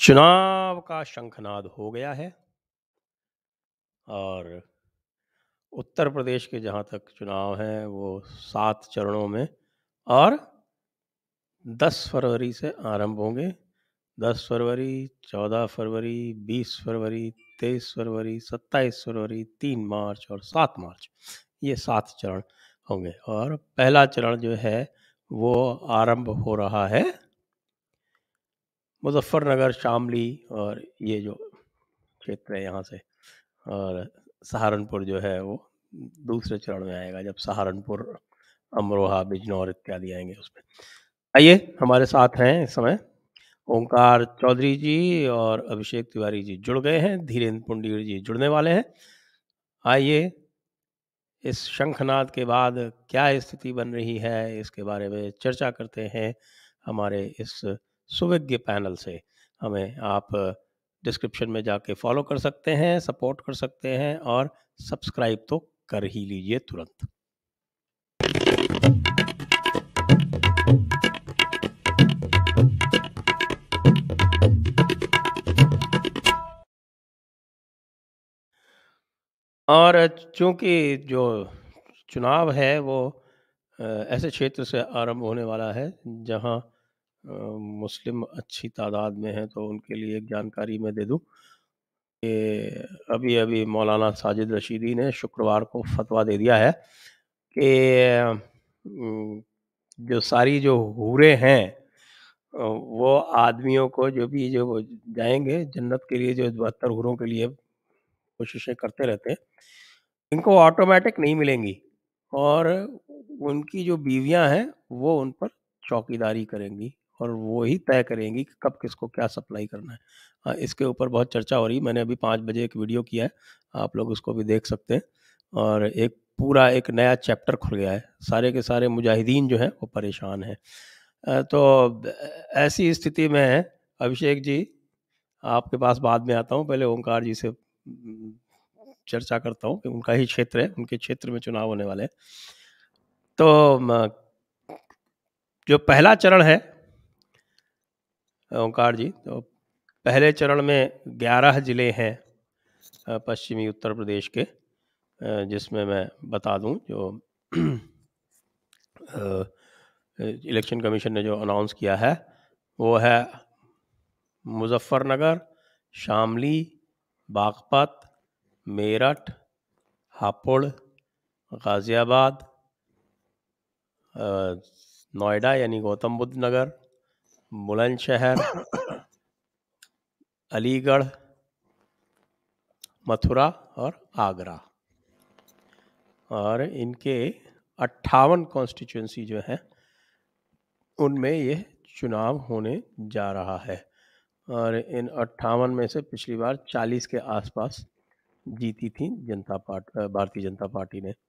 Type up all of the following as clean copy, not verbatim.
चुनाव का शंखनाद हो गया है और उत्तर प्रदेश के जहाँ तक चुनाव हैं वो 7 चरणों में और 10 फरवरी से आरंभ होंगे। 10 फरवरी, 14 फरवरी, 20 फरवरी, 23 फरवरी, 27 फरवरी, 3 मार्च और 7 मार्च, ये 7 चरण होंगे और पहला चरण जो है वो आरंभ हो रहा है मुज़फ़्फ़रनगर, शामली और ये जो क्षेत्र है यहाँ से, और सहारनपुर जो है वो दूसरे चरण में आएगा जब सहारनपुर, अमरोहा, बिजनौर इत्यादि आएंगे उसमें। आइए, हमारे साथ हैं इस समय ओंकार चौधरी जी और अभिषेक तिवारी जी जुड़ गए हैं, धीरेन्द्र पुंडीर जी जुड़ने वाले हैं। आइए, इस शंखनाद के बाद क्या स्थिति बन रही है इसके बारे में चर्चा करते हैं हमारे इस सुविज्ञ पैनल से। हमें आप डिस्क्रिप्शन में जाके फॉलो कर सकते हैं, सपोर्ट कर सकते हैं और सब्सक्राइब तो कर ही लीजिए तुरंत। और चूंकि जो चुनाव है वो ऐसे क्षेत्र से आरंभ होने वाला है जहां मुस्लिम अच्छी तादाद में हैं, तो उनके लिए एक जानकारी मैं दे दूं कि अभी-अभी मौलाना साजिद रशीदी ने शुक्रवार को फतवा दे दिया है कि जो सारी जो हूरें हैं वो आदमियों को जो वो जाएँगे जन्नत के लिए, जो 72 हूरों के लिए कोशिशें करते रहते हैं, इनको ऑटोमैटिक नहीं मिलेंगी और उनकी जो बीवियाँ हैं, वो उन पर चौकीदारी करेंगी और वो ही तय करेंगी कि कब किसको क्या सप्लाई करना है। इसके ऊपर बहुत चर्चा हो रही है। मैंने अभी 5 बजे एक वीडियो किया है, आप लोग उसको भी देख सकते हैं और एक पूरा एक नया चैप्टर खुल गया है। सारे के सारे मुजाहिदीन जो हैं, वो परेशान हैं। तो ऐसी स्थिति में अभिषेक जी, आपके पास बाद में आता हूँ, पहले ओंकार जी से चर्चा करता हूँ कि उनका ही क्षेत्र है, उनके क्षेत्र में चुनाव होने वाले हैं। तो जो पहला चरण है ओंकार जी, तो पहले चरण में 11 ज़िले हैं पश्चिमी उत्तर प्रदेश के, जिसमें मैं बता दूं जो इलेक्शन कमीशन ने जो अनाउंस किया है वो है मुज़फ़्फ़रनगर, शामली, बागपत, मेरठ, हापुड़, गाज़ियाबाद, नोएडा यानी गौतम बुद्ध नगर, बुलंदशहर, अलीगढ़, मथुरा और आगरा। और इनके 58 कॉन्स्टिट्यूंसी जो हैं उनमें ये चुनाव होने जा रहा है और इन 58 में से पिछली बार 40 के आसपास जीती थी भारतीय जनता पार्टी ने।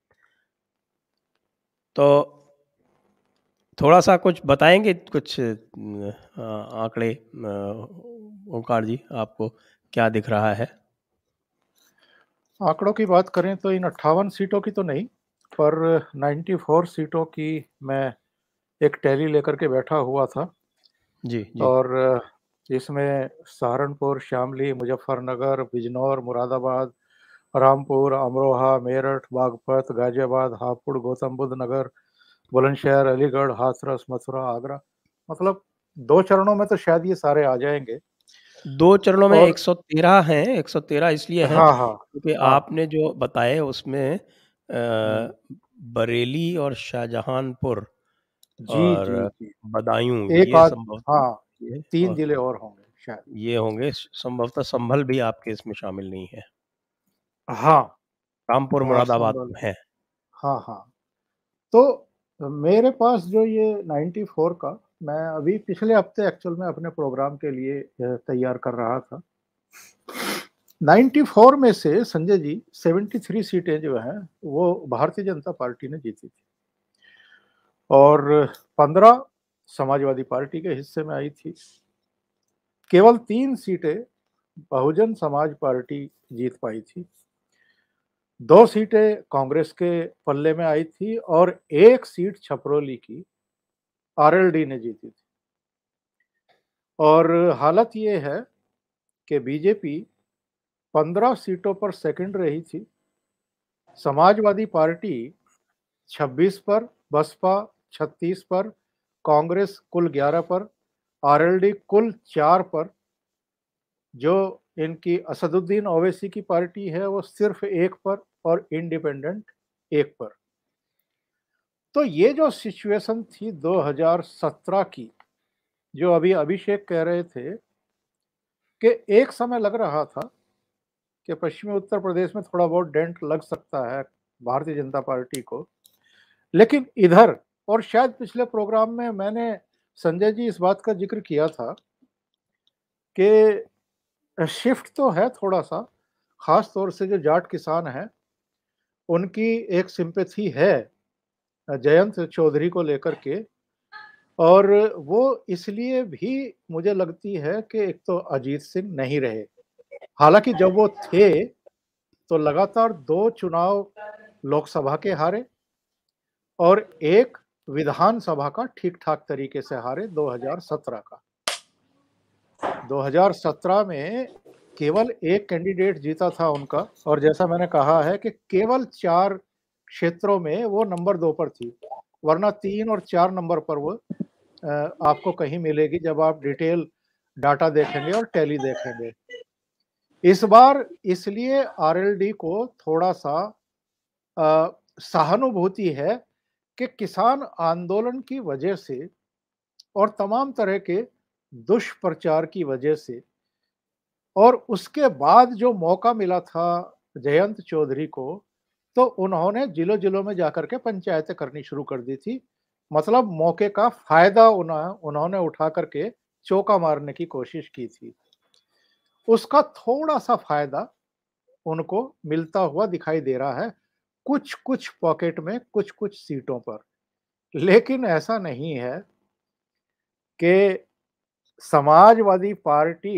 तो थोड़ा सा कुछ बताएंगे, कुछ आंकड़े ओंकार जी, आपको क्या दिख रहा है? आंकड़ों की बात करें तो इन 58 सीटों की तो नहीं, पर 94 सीटों की मैं एक टैली लेकर के बैठा हुआ था। जी जी। और इसमें सहारनपुर, शामली, मुजफ्फरनगर, बिजनौर, मुरादाबाद, रामपुर, अमरोहा, मेरठ, बागपत, गाजियाबाद, हापुड़, गौतम बुद्ध नगर, बुलंदशहर, अलीगढ़, हाथरस, मथुरा, आगरा, मतलब 2 चरणों में तो शायद ये सारे आ जाएंगे। 2 चरणों में और 113 हैं। 113 इसलिए हैं हाँ, हाँ, क्योंकि हाँ। आपने जो बताए उसमें हुँ। बरेली और शाहजहांपुर जी, और जी, जी। बदायूं, एक ये आध संभवतः हाँ, ये 3 और जिले और होंगे शायद। ये होंगे। संभवतः संभल भी आपके इसमें शामिल नहीं है। हाँ, रामपुर, हाँ, मुरादाबाद संभल तो है। हाँ, हाँ। तो मेरे पास जो ये 94 का, मैं अभी पिछले हफ्ते एक्चुअल में अपने प्रोग्राम के लिए तैयार कर रहा था। 94 में से संजय जी 73 सीटें जो हैं वो भारतीय जनता पार्टी ने जीती थी और 15 समाजवादी पार्टी के हिस्से में आई थी। केवल 3 सीटें बहुजन समाज पार्टी जीत पाई थी। 2 सीटें कांग्रेस के पल्ले में आई थी और 1 सीट छपरोली की आरएलडी ने जीती थी। और हालत ये है कि बीजेपी 15 सीटों पर सेकंड रही थी, समाजवादी पार्टी 26 पर, बसपा 36 पर, कांग्रेस कुल 11 पर, आरएलडी कुल 4 पर, जो इनकी असदुद्दीन ओवैसी की पार्टी है वो सिर्फ 1 पर और इंडिपेंडेंट 1 पर। तो ये जो सिचुएशन थी 2017 की, जो अभी अभिषेक कह रहे थे कि एक समय लग रहा था कि पश्चिमी उत्तर प्रदेश में थोड़ा बहुत डेंट लग सकता है भारतीय जनता पार्टी को, लेकिन इधर, और शायद पिछले प्रोग्राम में मैंने संजय जी इस बात का जिक्र किया था कि शिफ्ट तो है थोड़ा सा, खास तौर से जो जाट किसान हैं उनकी एक सिंपैथी है जयंत चौधरी को लेकर के, और वो इसलिए भी मुझे लगती है कि एक तो अजीत सिंह नहीं रहे, हालांकि जब वो थे तो लगातार 2 चुनाव लोकसभा के हारे और एक विधानसभा का ठीक-ठाक तरीके से हारे 2017 का। 2017 में केवल एक कैंडिडेट जीता था उनका, और जैसा मैंने कहा है कि केवल 4 क्षेत्रों में वो नंबर 2 पर थी, वरना 3 और 4 नंबर पर वो आपको कहीं मिलेगी जब आप डिटेल डाटा देखेंगे और टैली देखेंगे। इस बार इसलिए आरएलडी को थोड़ा-सा सहानुभूति है कि किसान आंदोलन की वजह से और तमाम तरह के दुष्प्रचार की वजह से, और उसके बाद जो मौका मिला था जयंत चौधरी को, तो उन्होंने जिलों-जिलों में जाकर के पंचायतें करनी शुरू कर दी थी। मतलब मौके का फ़ायदा उन्होंने उठा कर के चौका मारने की कोशिश की थी। उसका थोड़ा-सा फ़ायदा उनको मिलता हुआ दिखाई दे रहा है, कुछ-कुछ पॉकेट में, कुछ-कुछ सीटों पर। लेकिन ऐसा नहीं है कि समाजवादी पार्टी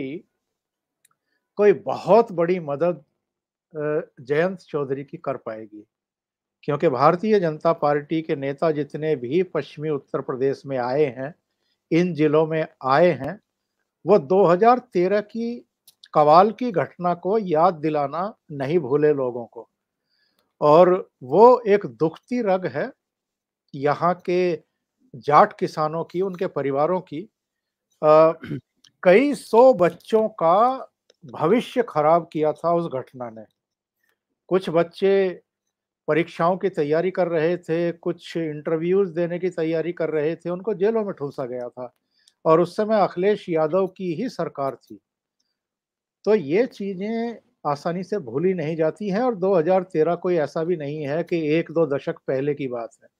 कोई बहुत बड़ी मदद जयंत चौधरी की कर पाएगी, क्योंकि भारतीय जनता पार्टी के नेता जितने भी पश्चिमी उत्तर प्रदेश में आए हैं, इन जिलों में आए हैं, वो 2013 की कवाल की घटना को याद दिलाना नहीं भूले लोगों को, और वो एक दुखती रग है यहाँ के जाट किसानों की, उनके परिवारों की। अ, कई सौ बच्चों का भविष्य खराब किया था उस घटना ने। कुछ बच्चे परीक्षाओं की तैयारी कर रहे थे, कुछ इंटरव्यूज़ देने की तैयारी कर रहे थे, उनको जेलों में ठूँसा गया था, और उस समय अखिलेश यादव की ही सरकार थी। तो ये चीज़ें आसानी से भूली नहीं जाती हैं, और 2013 कोई ऐसा भी नहीं है कि 1-2 दशक पहले की बात है।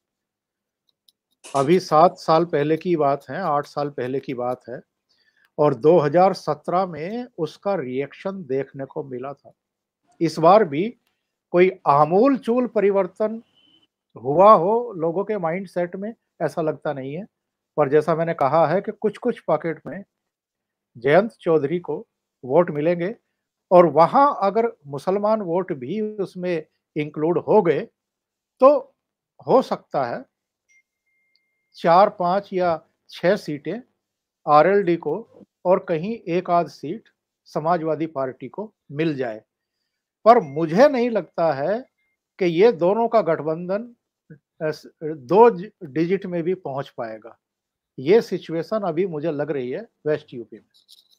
अभी 7 साल पहले की बात है, 8 साल पहले की बात है, और 2017 में उसका रिएक्शन देखने को मिला था। इस बार भी कोई आमूल-चूल परिवर्तन हुआ हो लोगों के माइंडसेट में, ऐसा लगता नहीं है। पर जैसा मैंने कहा है कि कुछ-कुछ पॉकेट में जयंत चौधरी को वोट मिलेंगे, और वहाँ अगर मुसलमान वोट भी उसमें इंक्लूड हो गए, तो हो सकता है 4, 5 या 6 सीटें आरएलडी को और कहीं एक आध सीट समाजवादी पार्टी को मिल जाए। पर मुझे नहीं लगता है कि ये दोनों का गठबंधन 2 डिजिट में भी पहुंच पाएगा। ये सिचुएशन अभी मुझे लग रही है वेस्ट यूपी में।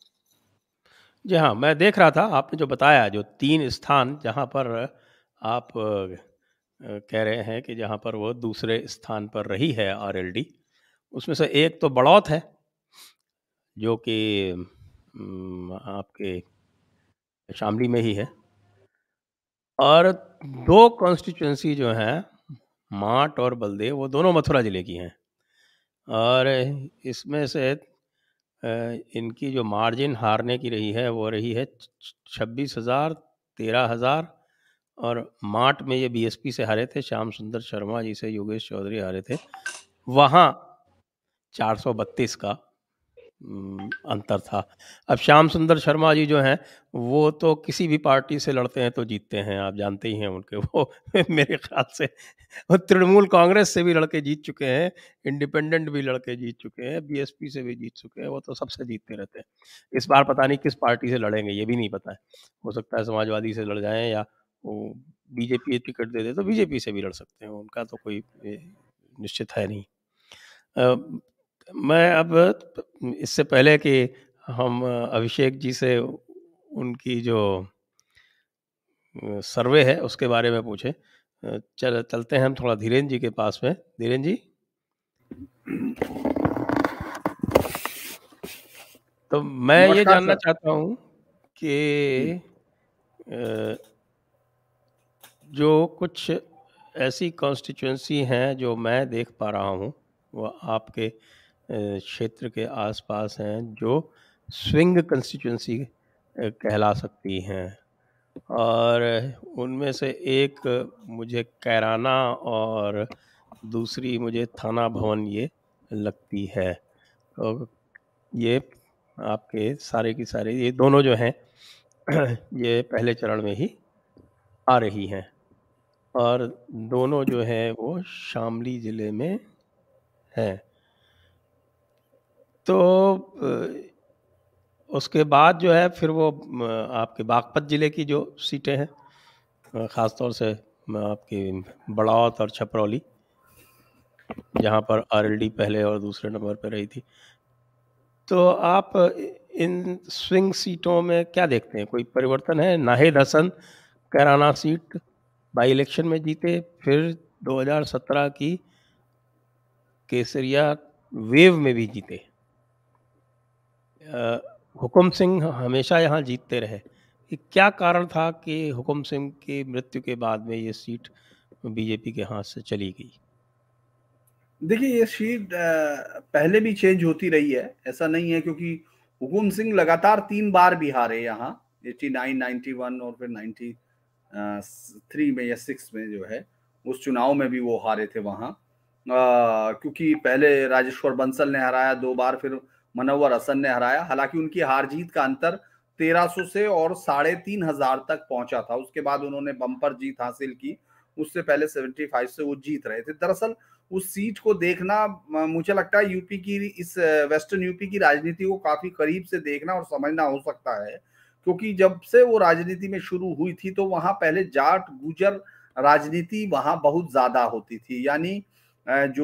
जी हाँ, मैं देख रहा था आपने जो बताया, जो 3 स्थान जहाँ पर आप कह रहे हैं कि जहाँ पर वो दूसरे स्थान पर रही है आरएलडी, उसमें से एक तो बड़ौत है, जो कि आपके शामली में ही है, और 2 कॉन्स्टिट्यूएंसी जो हैं, माट और बलदेव, वो दोनों मथुरा ज़िले की हैं। और इसमें से इनकी जो मार्जिन हारने की रही है, वो रही है 26,000, 13,000, और माट में ये बीएसपी से हारे थे, श्याम सुंदर शर्मा जी से योगेश चौधरी हारे थे। वहाँ 432 का अंतर था। अब श्याम सुंदर शर्मा जी जो हैं, वो तो किसी भी पार्टी से लड़ते हैं तो जीतते हैं, आप जानते ही हैं उनके वो मेरे ख़्याल से वो तृणमूल कांग्रेस से भी लड़के जीत चुके हैं, इंडिपेंडेंट भी लड़के जीत चुके हैं, बीएसपी से भी जीत चुके हैं, वो तो सबसे जीतते रहते हैं। इस बार पता नहीं किस पार्टी से लड़ेंगे, ये भी नहीं पता है। हो सकता है समाजवादी से लड़ जाएँ या वो बीजेपी टिकट दे दे तो बीजेपी से भी लड़ सकते हैं, उनका तो कोई निश्चित है नहीं। मैं अब इससे पहले कि हम अभिषेक जी से उनकी जो सर्वे है उसके बारे में पूछें, चलते हैं हम थोड़ा धीरेन्द्र जी के पास में। धीरेन्द्र जी, तो मैं ये नमस्कार जानना सर। चाहता हूँ कि जो कुछ ऐसी कॉन्स्टिट्यूएंसी हैं जो मैं देख पा रहा हूँ, वो आपके क्षेत्र के आसपास हैं, जो स्विंग कंस्टिट्यूएंसी कहला सकती हैं, और उनमें से एक मुझे कैराना और दूसरी मुझे थाना भवन ये लगती है। तो ये आपके सारे की सारे ये दोनों जो हैं ये पहले चरण में ही आ रही हैं, और दोनों जो है वो शामली ज़िले में हैं। तो उसके बाद जो है फिर वो आपके बागपत ज़िले की जो सीटें हैं, ख़ास तौर से आपकी बड़ौत और छपरौली, जहाँ पर आरएलडी पहले और दूसरे नंबर पे रही थी। तो आप इन स्विंग सीटों में क्या देखते हैं, कोई परिवर्तन है? Nahid Hasan Kairana seat by election में जीते, फिर 2017 की केसरिया वेव में भी जीते। हुकुम सिंह हमेशा यहाँ जीतते रहे। ये क्या कारण था कि हुकुम सिंह की मृत्यु के बाद में ये सीट बीजेपी के हाथ से चली गई? देखिए, ये सीट पहले भी चेंज होती रही है, ऐसा नहीं है, क्योंकि हुकुम सिंह लगातार 3 बार भी हारे यहाँ, 89, 91 और फिर 93 में या 6 में जो है, उस चुनाव में भी वो हारे थे वहाँ। क्योंकि पहले राजेश्वर बंसल ने हराया 2 बार, फिर मनव्वर हसन ने हराया। हालाँकि उनकी हार-जीत का अंतर 1300 से और 3500 तक पहुँचा था। उसके बाद उन्होंने बम्पर जीत हासिल की, उससे पहले 75 से वो जीत रहे थे। दरअसल उस सीट को देखना, मुझे लगता है यूपी की इस वेस्टर्न यूपी की राजनीति को काफी करीब से देखना और समझना हो सकता है, क्योंकि जब से वो राजनीति में शुरू हुई थी तो वहां पहले जाट गुजर राजनीति वहां बहुत ज्यादा होती थी। यानी जो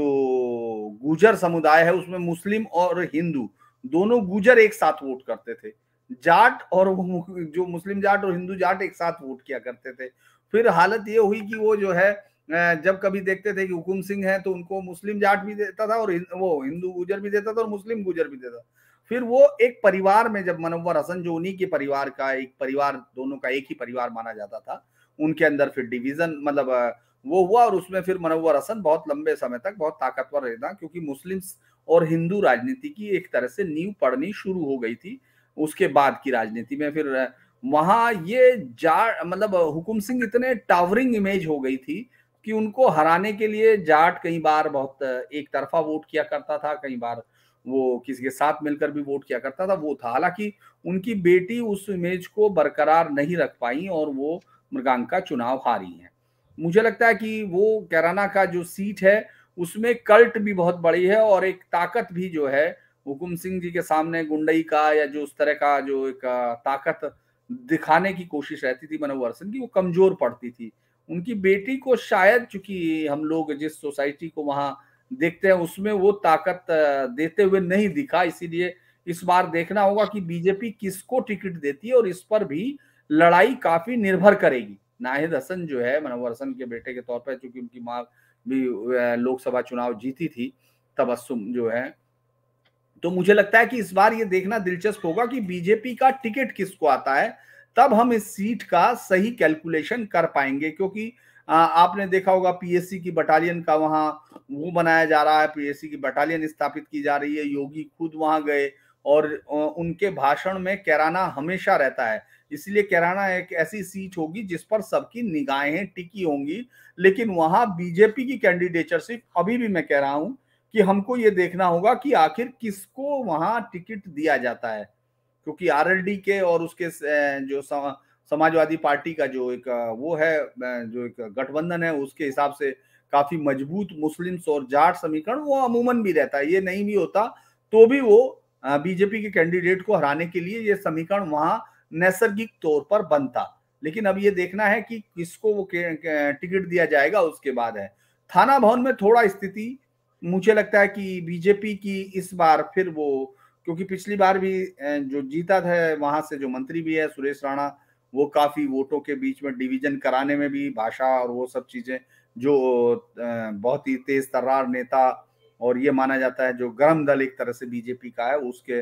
गुजर समुदाय है उसमें मुस्लिम और हिंदू दोनों गुजर एक साथ वोट करते थे, जाट और जो मुस्लिम जाट और हिंदू जाट एक साथ वोट किया करते थे। फिर हालत ये हुई कि वो जो है जब कभी देखते थे कि हुकुम सिंह है तो उनको मुस्लिम जाट भी देता था और वो हिंदू गुजर भी देता था और मुस्लिम गुजर भी देता था। फिर वो एक परिवार में जब मनव्वर हसन, जो उन्हीं के परिवार का एक परिवार, दोनों का एक ही परिवार माना जाता था, उनके अंदर फिर डिवीजन मतलब वो हुआ, और उसमें फिर मनव्वर हसन बहुत लंबे समय तक बहुत ताकतवर रहता, क्योंकि मुस्लिम और हिंदू राजनीति की एक तरह से नींव पड़नी शुरू हो गई थी उसके बाद की राजनीति में। फिर वहां ये जाट मतलब हुकुम सिंह इतने टावरिंग इमेज हो गई थी कि उनको हराने के लिए जाट कई बार बहुत एक तरफा वोट किया करता था, कई बार वो किसी के साथ मिलकर भी वोट किया करता था, वो था। हालांकि उनकी बेटी उस इमेज को बरकरार नहीं रख पाई और वो मृगांका चुनाव हारी है। मुझे लगता है कि वो कैराना का जो सीट है उसमें कल्ट भी बहुत बड़ी है और एक ताकत भी जो है हुकुम सिंह जी के सामने गुंडई का या जो उस तरह का जो एक ताकत दिखाने की कोशिश रहती थी मनोहर सिंह की, वो कमजोर पड़ती थी। उनकी बेटी को शायद, चूंकि हम लोग जिस सोसाइटी को वहां देखते हैं उसमें वो ताकत देते हुए नहीं दिखा, इसीलिए इस बार देखना होगा कि बीजेपी किसको टिकट देती है, और इस पर भी लड़ाई काफी निर्भर करेगी। नाहिद हसन जो है मनव्वर हसन के बेटे के तौर पर, चूंकि उनकी माँ भी लोकसभा चुनाव जीती थी, तबस्सुम जो है, तो मुझे लगता है कि इस बार ये देखना दिलचस्प होगा कि बीजेपी का टिकट किसको आता है, तब हम इस सीट का सही कैलकुलेशन कर पाएंगे। क्योंकि आपने देखा होगा पीएससी की बटालियन का वहां वो बनाया जा रहा है, पीएससी की बटालियन स्थापित की जा रही है, योगी खुद वहां गए और उनके भाषण में कैराना हमेशा रहता है। इसलिए कैराना एक ऐसी सीट होगी जिस पर सबकी निगाहें टिकी होंगी। लेकिन वहां बीजेपी की कैंडिडेचर सिर्फ, अभी भी मैं कह रहा हूं कि हमको ये देखना होगा कि आखिर किसको वहां टिकट दिया जाता है, क्योंकि आरएलडी के और उसके जो समाजवादी पार्टी का जो एक वो है, जो एक गठबंधन है, उसके हिसाब से काफी मजबूत मुस्लिम्स और जाट समीकरण वो अमूमन भी रहता है। ये नहीं भी होता तो भी वो बीजेपी के कैंडिडेट को हराने के लिए ये समीकरण वहां नैसर्गिक तौर पर बनता। लेकिन अब ये देखना है कि किसको वो टिकट दिया जाएगा उसके बाद है। थाना भवन में थोड़ा स्थिति मुझे लगता है कि बीजेपी की इस बार फिर वो, क्योंकि पिछली बार भी जो जीता था वहां से जो मंत्री भी है सुरेश राणा, वो काफी वोटों के बीच में डिवीजन कराने में भी भाषा और वो सब चीजें, जो बहुत ही तेज तर्रार नेता और ये माना जाता है जो गर्म दल एक तरह से बीजेपी का है, उसके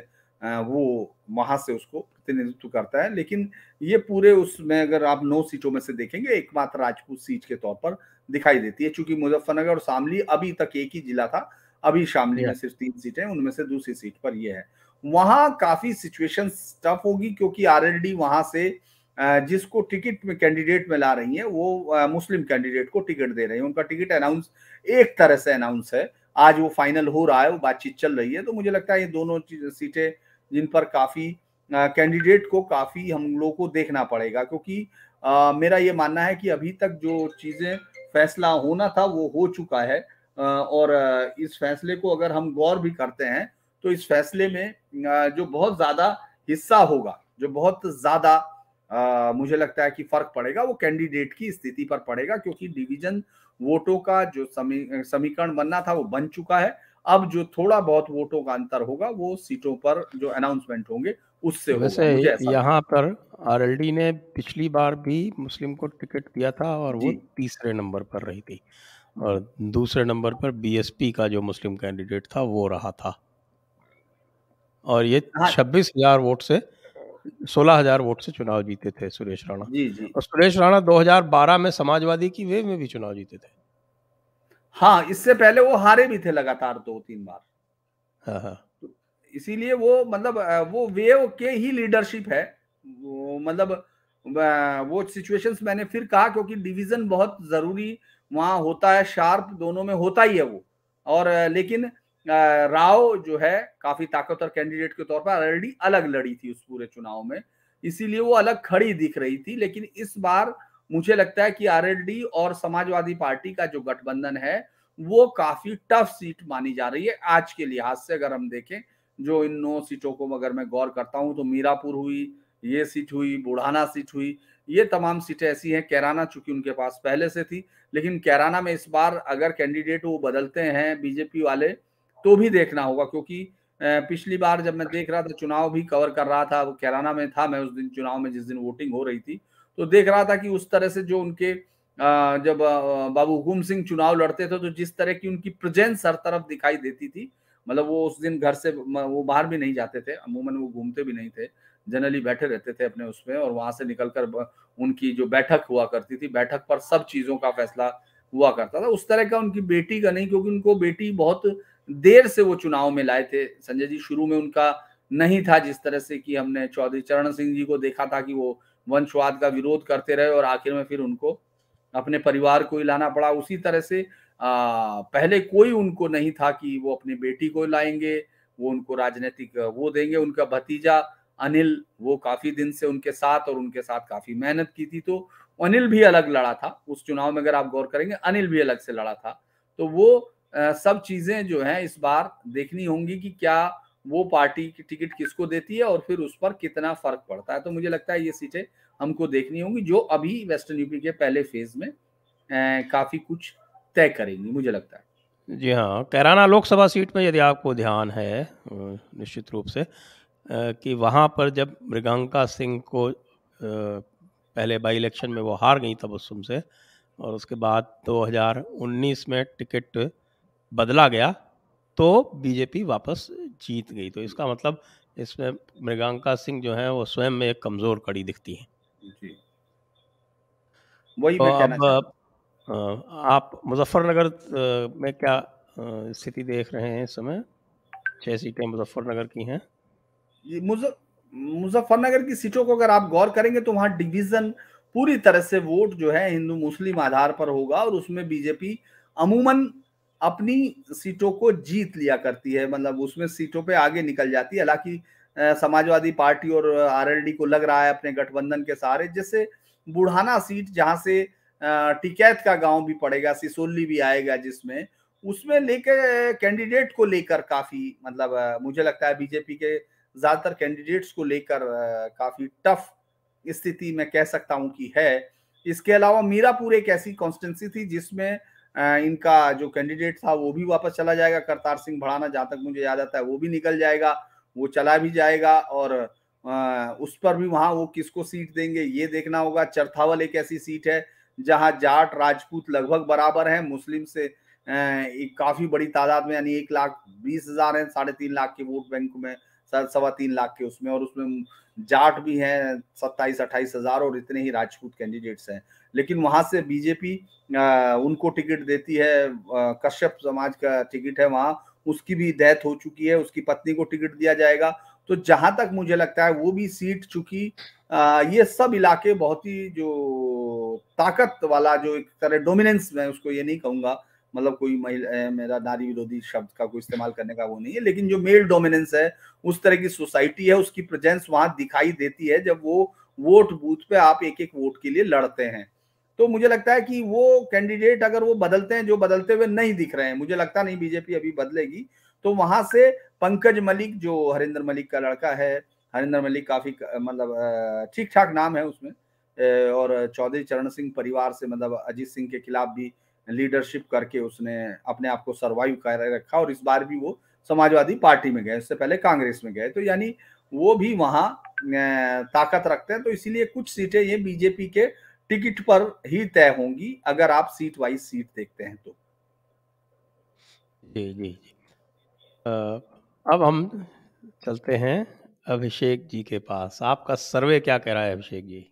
वो वहां से उसको प्रतिनिधित्व करता है। लेकिन ये पूरे उसमें अगर आप 9 सीटों में से देखेंगे एकमात्र राजपूत सीट के तौर पर दिखाई देती है, चूंकि मुजफ्फरनगर और शामली अभी तक एक ही जिला था, अभी शामली में सिर्फ 3 सीटें, उनमें से दूसरी सीट पर ये है। वहां काफी सिचुएशन टफ होगी, क्योंकि आरएलडी वहां से जिसको टिकट में कैंडिडेट में ला रही है वो मुस्लिम कैंडिडेट को टिकट दे रही है। उनका टिकट अनाउंस एक तरह से अनाउंस है, आज वो फाइनल हो रहा है, वो बातचीत चल रही है। तो मुझे लगता है ये दोनों सीटें जिन पर काफी कैंडिडेट को काफी हम लोग को देखना पड़ेगा, क्योंकि मेरा ये मानना है कि अभी तक जो चीजें फैसला होना था वो हो चुका है, और इस फैसले को अगर हम गौर भी करते हैं तो इस फैसले में जो बहुत ज्यादा हिस्सा होगा, जो बहुत ज्यादा मुझे लगता है कि फर्क पड़ेगा, वो कैंडिडेट की स्थिति पर पड़ेगा, क्योंकि डिवीजन वोटों का जो समीकरण बनना था वो बन चुका है। अब जो थोड़ा बहुत वोटों का अंतर होगा वो सीटों पर जो अनाउंसमेंट होंगे उससे वैसे होगा, मुझे ऐसा यहाँ पर आरएलडी ने पिछली बार भी मुस्लिम को टिकट दिया था और वो जी। तीसरे नंबर पर रही थी, और दूसरे नंबर पर बीएसपी का जो मुस्लिम कैंडिडेट था वो रहा था, और ये हाँ 26,000 वोट से 16,000 वोट से चुनाव जीते थे सुरेश राणा। जी जी और सुरेश राणा 2012 में समाजवादी की वेव में भी चुनाव जीते थे। हाँ, इससे पहले वो हारे भी थे लगातार 2-3 बार। हाँ हाँ तो इसीलिए वो मतलब वो वेव के ही लीडरशिप है, वो मतलब वो सिचुएशंस मैंने फिर कहा, क्योंकि डिवीजन बहुत जरूरी वहां होता है, शार्प दोनों में होता ही है वो। और लेकिन राव जो है काफी ताकतवर कैंडिडेट के तौर पर ऑलरेडी अलग लड़ी थी उस पूरे चुनाव में, इसीलिए वो अलग खड़ी दिख रही थी। लेकिन इस बार मुझे लगता है कि आरएलडी और समाजवादी पार्टी का जो गठबंधन है वो काफी टफ सीट मानी जा रही है आज के लिहाज से। अगर हम देखें जो इन 9 सीटों को अगर मैं गौर करता हूं तो मीरापुर हुई, ये सीट हुई, बुढ़ाना सीट हुई, ये तमाम सीटें ऐसी हैं। कैराना चूंकि उनके पास पहले से थी, लेकिन कैराना में इस बार अगर कैंडिडेट वो बदलते हैं बीजेपी वाले तो भी देखना होगा, क्योंकि पिछली बार जब मैं देख रहा था, चुनाव भी कवर कर रहा था, वो कैराना में था मैं उस दिन चुनाव में, जिस दिन वोटिंग हो रही थी, तो देख रहा था कि उस तरह से जो उनके जब बाबू हुकुम सिंह चुनाव लड़ते थे तो जिस तरह की उनकी प्रेजेंस हर तरफ दिखाई देती थी, मतलब वो उस दिन घर से वो बाहर भी नहीं जाते थे, अमूमन वो घूमते भी नहीं थे, जनरली बैठे रहते थे अपने उसमें, और वहां से निकलकर उनकी जो बैठक हुआ करती थी, बैठक पर सब चीजों का फैसला हुआ करता था। उस तरह का उनकी बेटी का नहीं, क्योंकि उनको बेटी बहुत देर से वो चुनाव में लाए थे संजय जी, शुरू में उनका नहीं था, जिस तरह से कि हमने चौधरी चरण सिंह जी को देखा था कि वो वंशवाद का विरोध करते रहे और आखिर में फिर उनको अपने परिवार को ही लाना पड़ा। उसी तरह से पहले कोई उनको नहीं था कि वो अपनी बेटी को लाएंगे, वो उनको राजनीतिक वो देंगे। उनका भतीजा अनिल वो काफी दिन से उनके साथ और उनके साथ काफी मेहनत की थी, तो अनिल भी अलग लड़ा था उस चुनाव में, अगर आप गौर करेंगे अनिल भी अलग से लड़ा था। तो वो सब चीजें जो है इस बार देखनी होंगी कि क्या वो पार्टी की टिकट किसको देती है और फिर उस पर कितना फर्क पड़ता है। तो मुझे लगता है ये सीटें हमको देखनी होंगी, जो अभी वेस्टर्न यूपी के पहले फेज में काफी कुछ तय करेंगी, मुझे लगता है। जी हाँ, कैराना लोकसभा सीट में यदि आपको ध्यान है निश्चित रूप से कि वहाँ पर जब मृगांका सिंह को पहले बाई इलेक्शन में वो हार गई तबस्सुम से, और उसके बाद 2019 में टिकट बदला गया तो बीजेपी वापस जीत गई। तो इसका मतलब इसमें मृगांका सिंह जो है वो स्वयं में एक कमज़ोर कड़ी दिखती है। जी, वही तो मैं कहना अब आप मुजफ्फरनगर में क्या स्थिति देख रहे हैं इस समय? 6 सीटें मुजफ्फरनगर की हैं। मुजफ्फरनगर की सीटों को अगर आप गौर करेंगे तो वहां डिवीजन पूरी तरह से वोट जो है हिंदू मुस्लिम आधार पर होगा, और उसमें बीजेपी अमूमन अपनी सीटों को जीत लिया करती है, मतलब उसमें सीटों पे आगे निकल जाती है। हालांकि समाजवादी पार्टी और आरएलडी को लग रहा है अपने गठबंधन के सहारे, जैसे बुढ़ाना सीट जहां से टिकैत का गांव भी पड़ेगा, सिसोली भी आएगा, जिसमें उसमें लेकर कैंडिडेट को लेकर काफी मतलब मुझे लगता है बीजेपी के ज्यादातर कैंडिडेट्स को लेकर काफी टफ स्थिति मैं कह सकता हूं कि है। इसके अलावा मीरापुर एक ऐसी कॉन्स्टिट्यूंसी थी जिसमें इनका जो कैंडिडेट था वो भी वापस चला जाएगा, करतार सिंह भड़ाना, जहां तक मुझे याद आता है वो भी निकल जाएगा, वो चला भी जाएगा, और उस पर भी वहां वो किसको सीट देंगे ये देखना होगा। चरथावल एक ऐसी सीट है जहां जाट राजपूत लगभग बराबर हैं, मुस्लिम से एक काफी बड़ी तादाद में, यानी 1,20,000 है, 3.5 लाख के वोट बैंक में, 3.25 लाख के उसमें, और उसमें जाट भी हैं 27-28 हजार, और इतने ही राजपूत कैंडिडेट्स हैं। लेकिन वहां से बीजेपी उनको टिकट देती है, कश्यप समाज का टिकट है वहां, उसकी भी डेथ हो चुकी है, उसकी पत्नी को टिकट दिया जाएगा। तो जहां तक मुझे लगता है वो भी सीट, चूंकि ये सब इलाके बहुत ही जो ताकत वाला, जो एक तरह डोमिनेंस, मैं उसको ये नहीं कहूंगा, मतलब कोई महिला, मेरा नारी विरोधी शब्द का कोई इस्तेमाल करने का वो नहीं है, लेकिन जो मेल डोमिनेंस है उस तरह की सोसाइटी है, उसकी प्रेजेंस वहां दिखाई देती है जब वो वोट बूथ पे आप एक एक वोट के लिए लड़ते हैं। तो मुझे लगता है कि वो कैंडिडेट अगर वो बदलते हैं, जो बदलते हुए नहीं दिख रहे हैं, मुझे लगता नहीं बीजेपी अभी बदलेगी, तो वहां से पंकज मलिक, जो हरिंदर मलिक का लड़का है, हरिंदर मलिक काफी मतलब ठीक ठाक नाम है उसमें, और चौधरी चरण सिंह परिवार से, मतलब अजीत सिंह के खिलाफ भी लीडरशिप करके उसने अपने आप को सरवाइव कर रखा, और इस बार भी वो समाजवादी पार्टी में गए, इससे पहले कांग्रेस में गए, तो यानी वो भी वहां ताकत रखते हैं। तो इसीलिए कुछ सीटें ये बीजेपी के टिकट पर ही तय होंगी अगर आप सीट वाइज सीट देखते हैं तो। जी जी जी। अब हम चलते हैं अभिषेक जी के पास। आपका सर्वे क्या कह रहा है अभिषेक जी?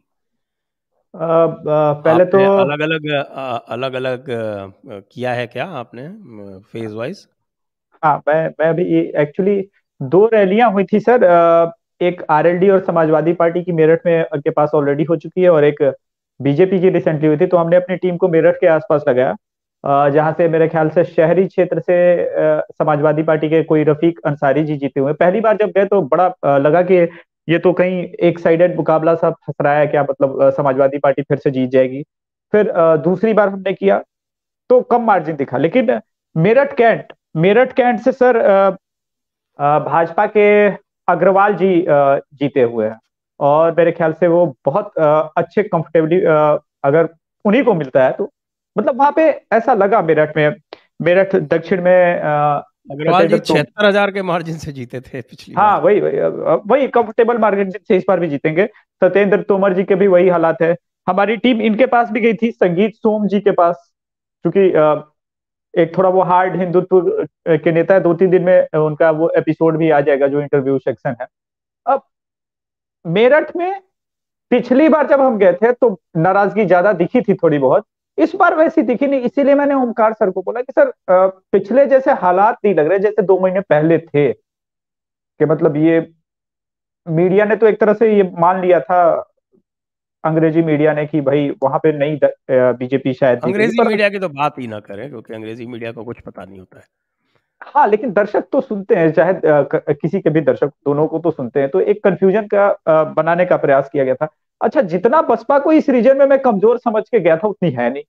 पहले तो अलग अलग किया है क्या आपने फेज वाइज? हाँ, मैं अभी एक्चुअली 2 रैलियां हुई थी सर। एक आरएलडी और समाजवादी पार्टी की मेरठ में के पास ऑलरेडी हो चुकी है, और एक बीजेपी की रिसेंटली हुई थी। तो हमने अपनी टीम को मेरठ के आसपास लगाया, जहां से मेरे ख्याल से शहरी क्षेत्र से समाजवादी पार्टी के कोई रफीक अंसारी जी जीते हुए। पहली बार जब गए तो बड़ा लगा कि ये तो कहीं एक साइडेड मुकाबला सा फंस रहा है क्या, मतलब समाजवादी पार्टी फिर से जीत जाएगी। फिर दूसरी बार हमने किया तो कम मार्जिन दिखा। लेकिन मेरठ कैंट से सर भाजपा के अग्रवाल जी जीते हुए हैं, और मेरे ख्याल से वो बहुत अच्छे कंफर्टेबली, अगर उन्हीं को मिलता है तो, मतलब वहां पे ऐसा लगा मेरठ दक्षिण में अग्रवाल जी 76,000 के मार्जिन से जीते थे पिछली हाँ, बार। वही कंफर्टेबल मार्जिन से इस बार भी जीतेंगे। सत्येंद्र तोमर जी के भी वही हालात है। हमारी टीम इनके पास भी गई थी, संगीत सोम जी के पास, क्योंकि एक थोड़ा वो हार्ड हिंदुत्व के नेता है। 2-3 दिन में उनका वो एपिसोड भी आ जाएगा जो इंटरव्यू सेक्शन है। अब मेरठ में पिछली बार जब हम गए थे तो नाराजगी ज्यादा दिखी थी थोड़ी बहुत, इस बार वैसी दिखी नहीं। इसीलिए मैंने ओमकार सर को बोला कि सर पिछले जैसे हालात नहीं लग रहे जैसे 2 महीने पहले थे, कि मतलब ये मीडिया ने तो एक तरह से ये मान लिया था, अंग्रेजी मीडिया ने, कि भाई वहां पे नहीं बीजेपी शायद जीतेगी। अंग्रेजी मीडिया की तो बात ही ना करें, क्योंकि अंग्रेजी मीडिया को कुछ पता नहीं होता है। हाँ, लेकिन दर्शक तो सुनते हैं, चाहे किसी के भी दर्शक, दोनों को तो सुनते हैं। तो एक कंफ्यूजन का बनाने का प्रयास किया गया था। अच्छा, जितना बसपा को इस रीजन में मैं कमजोर समझ के गया था उतनी है नहीं।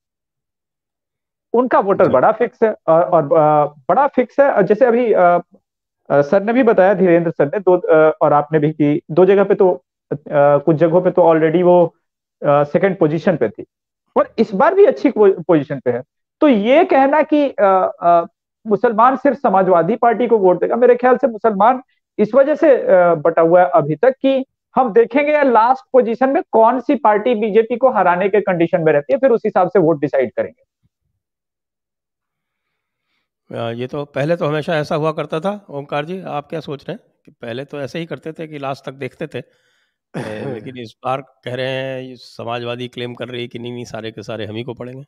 उनका वोटर बड़ा फिक्स है, और बड़ा फिक्स है। जैसे अभी सर ने भी बताया, धीरेन्द्र सर ने और आपने भी, कि 2 जगह पे तो कुछ जगहों पे तो ऑलरेडी वो सेकंड पोजीशन पे थी, और इस बार भी अच्छी पोजीशन पे है। तो ये कहना कि मुसलमान सिर्फ समाजवादी पार्टी को वोट देगा, मेरे ख्याल से मुसलमान इस वजह से बटा हुआ है अभी तक कि हम देखेंगे लास्ट पोजीशन में कौन सी पार्टी बीजेपी को हराने के कंडीशन में रहती है, फिर उस हिसाब से वोट डिसाइड करेंगे। ये तो पहले तो हमेशा ऐसा हुआ करता था। ओमकार जी, आप क्या सोच रहे हैं कि पहले तो ऐसे ही करते थे कि लास्ट तक देखते थे, लेकिन इस बार कह रहे हैं, समाजवादी क्लेम कर रही है कि नहीं सारे के सारे हम ही को पड़ेंगे?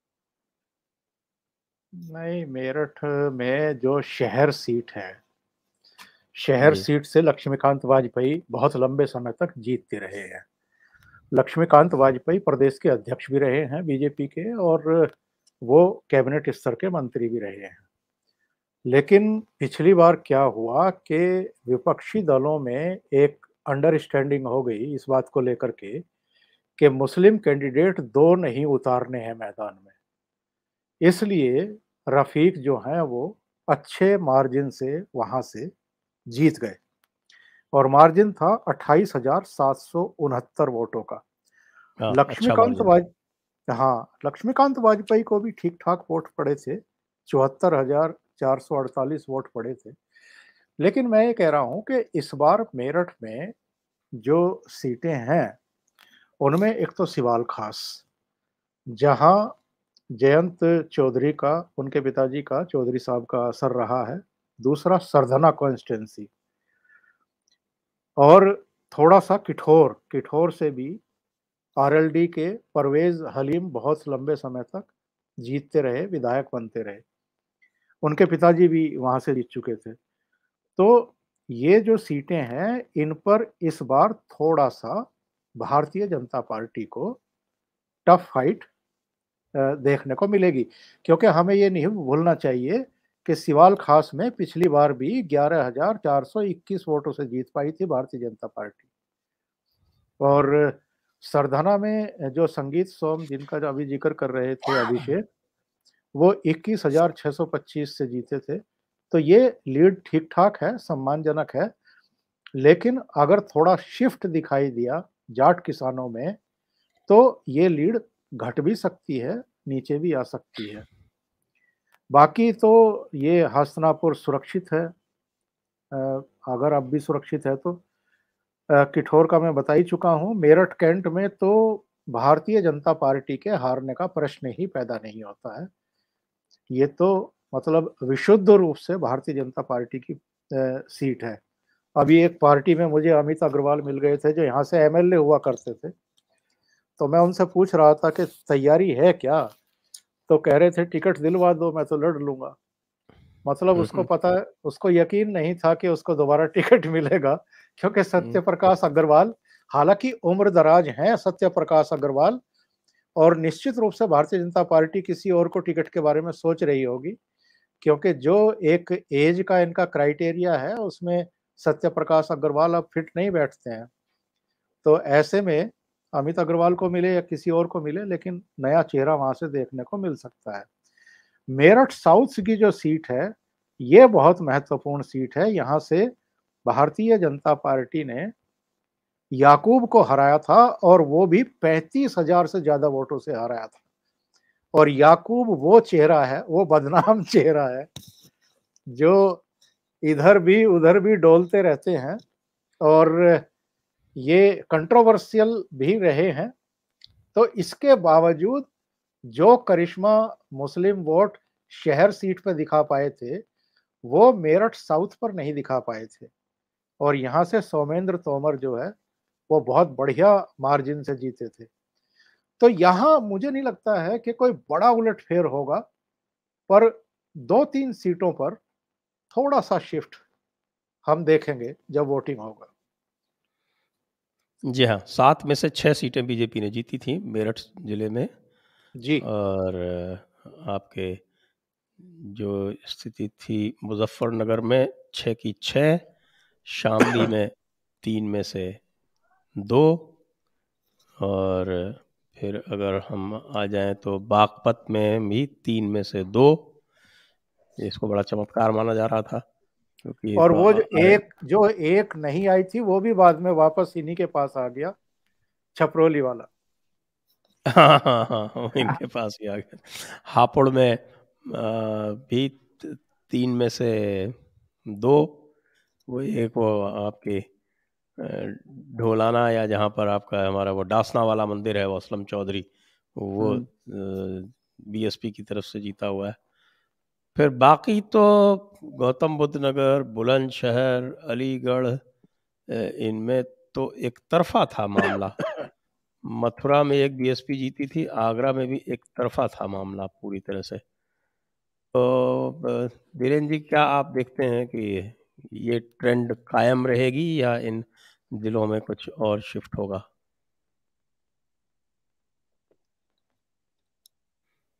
नहीं, मेरठ में जो शहर सीट है, शहर सीट से लक्ष्मीकांत वाजपेयी बहुत लंबे समय तक जीतते रहे हैं। लक्ष्मीकांत वाजपेयी प्रदेश के अध्यक्ष भी रहे हैं बीजेपी के, और वो कैबिनेट स्तर के मंत्री भी रहे हैं। लेकिन पिछली बार क्या हुआ कि विपक्षी दलों में एक अंडरस्टैंडिंग हो गई इस बात को लेकर के कि मुस्लिम कैंडिडेट 2 नहीं उतारने हैं मैदान में। इसलिए रफ़ीक जो हैं वो अच्छे मार्जिन से वहाँ से जीत गए और मार्जिन था 28,769 वोटों का। हाँ, अच्छा लक्ष्मीकांत मार्जिन। लक्ष्मीकांत वाजपेयी को भी ठीक-ठाक वोट पड़े थे, 74,448 वोट पड़े थे। लेकिन मैं ये कह रहा हूँ कि इस बार मेरठ में जो सीटें हैं, उनमें एक तो सिवाल खास, जहाँ जयंत चौधरी का, उनके पिताजी का, चौधरी साहब का असर रहा है। दूसरा सरधना कॉन्स्टिट्यूएंसी और थोड़ा-सा किठौर से भी आरएलडी के परवेज़ हलीम बहुत लंबे समय तक जीतते रहे, विधायक बनते रहे। उनके पिताजी भी वहाँ से जीत चुके थे। तो ये जो सीटें हैं, इन पर इस बार थोड़ा-सा भारतीय जनता पार्टी को टफ फाइट देखने को मिलेगी। क्योंकि हमें ये नहीं भूलना चाहिए कि सिवाल खास में पिछली बार भी 11,421 वोटों से जीत पाई थी भारतीय जनता पार्टी। और सरधना में जो संगीत सोम जिनका जो अभी ज़िक्र कर रहे थे अभिषेक, वो 21,625 से जीते थे। तो ये लीड ठीक-ठाक है, सम्मानजनक है। लेकिन अगर थोड़ा शिफ्ट दिखाई दिया जाट किसानों में, तो ये लीड घट भी सकती है, नीचे भी आ सकती है। बाकी तो ये हस्तिनापुर सुरक्षित है, अगर अब भी सुरक्षित है तो। किठौर का मैं बता ही चुका हूँ। मेरठ कैंट में तो भारतीय जनता पार्टी के हारने का प्रश्न ही पैदा नहीं होता है। ये तो मतलब विशुद्ध रूप से भारतीय जनता पार्टी की सीट है। अभी एक पार्टी में मुझे अमित अग्रवाल मिल गए थे जो यहाँ से एमएलए हुआ करते थे। तो मैं उनसे पूछ रहा था कि तैयारी है क्या? तो कह रहे थे टिकट दिलवा दो, मैं तो लड़ लूँगा। मतलब उसको पता है, उसको यकीन नहीं था कि उसको दोबारा टिकट मिलेगा, क्योंकि सत्य प्रकाश अग्रवाल, हालाँकि उम्र-दराज हैं सत्य प्रकाश अग्रवाल, और निश्चित रूप से भारतीय जनता पार्टी किसी और को टिकट के बारे में सोच रही होगी, क्योंकि जो एक एज का इनका क्राइटेरिया है, उसमें सत्य प्रकाश अग्रवाल अब फिट नहीं बैठते हैं। तो ऐसे में अमित अग्रवाल को मिले या किसी और को मिले, लेकिन नया चेहरा वहाँ से देखने को मिल सकता है। मेरठ साउथ की जो सीट है, ये बहुत महत्वपूर्ण सीट है। यहाँ से भारतीय जनता पार्टी ने याकूब को हराया था और वो भी 35,000 से ज़्यादा वोटों से हराया था। और याकूब वो चेहरा है, वो बदनाम चेहरा है, जो इधर भी उधर भी डोलते रहते हैं और ये कंट्रोवर्शियल भी रहे हैं। तो इसके बावजूद जो करिश्मा मुस्लिम वोट शहर सीट पे दिखा पाए थे, वो मेरठ साउथ पर नहीं दिखा पाए थे। और यहाँ से सौमेंद्र तोमर जो है, वो बहुत बढ़िया मार्जिन से जीते थे। तो यहाँ मुझे नहीं लगता है कि कोई बड़ा उलटफेर होगा, पर 2-3 सीटों पर थोड़ा-सा शिफ्ट हम देखेंगे जब वोटिंग होगा। जी हाँ, 7 में से 6 सीटें बीजेपी ने जीती थी मेरठ जिले में। जी। और आपके जो स्थिति थी मुजफ्फरनगर में 6 की 6, शामली में 3 में से 2, और फिर अगर हम आ जाएं तो बागपत में भी 3 में से 2। इसको बड़ा चमत्कार माना जा रहा था, क्योंकि और तो वो जो एक नहीं आई थी, वो भी बाद में वापस इन्हीं के पास आ गया, छपरोली वाला। हाँ हाँ हाँ, वो इनके पास ही आ गया। हापुड़ में भी 3 में से 2, वो एक वो आपके ढोलाना, या जहाँ पर आपका हमारा वो डासना वाला मंदिर है, वो असलम चौधरी, वो बीएसपी की तरफ से जीता हुआ है। फिर बाकी तो गौतम बुद्ध नगर, बुलंदशहर, अलीगढ़, इनमें तो एक तरफा था मामला। मथुरा में एक बीएसपी जीती थी, आगरा में भी एक तरफा था मामला पूरी तरह से। तो धीरेन्द्र जी, क्या आप देखते हैं कि ये ट्रेंड कायम रहेगी या इन जिलों में कुछ और शिफ्ट होगा?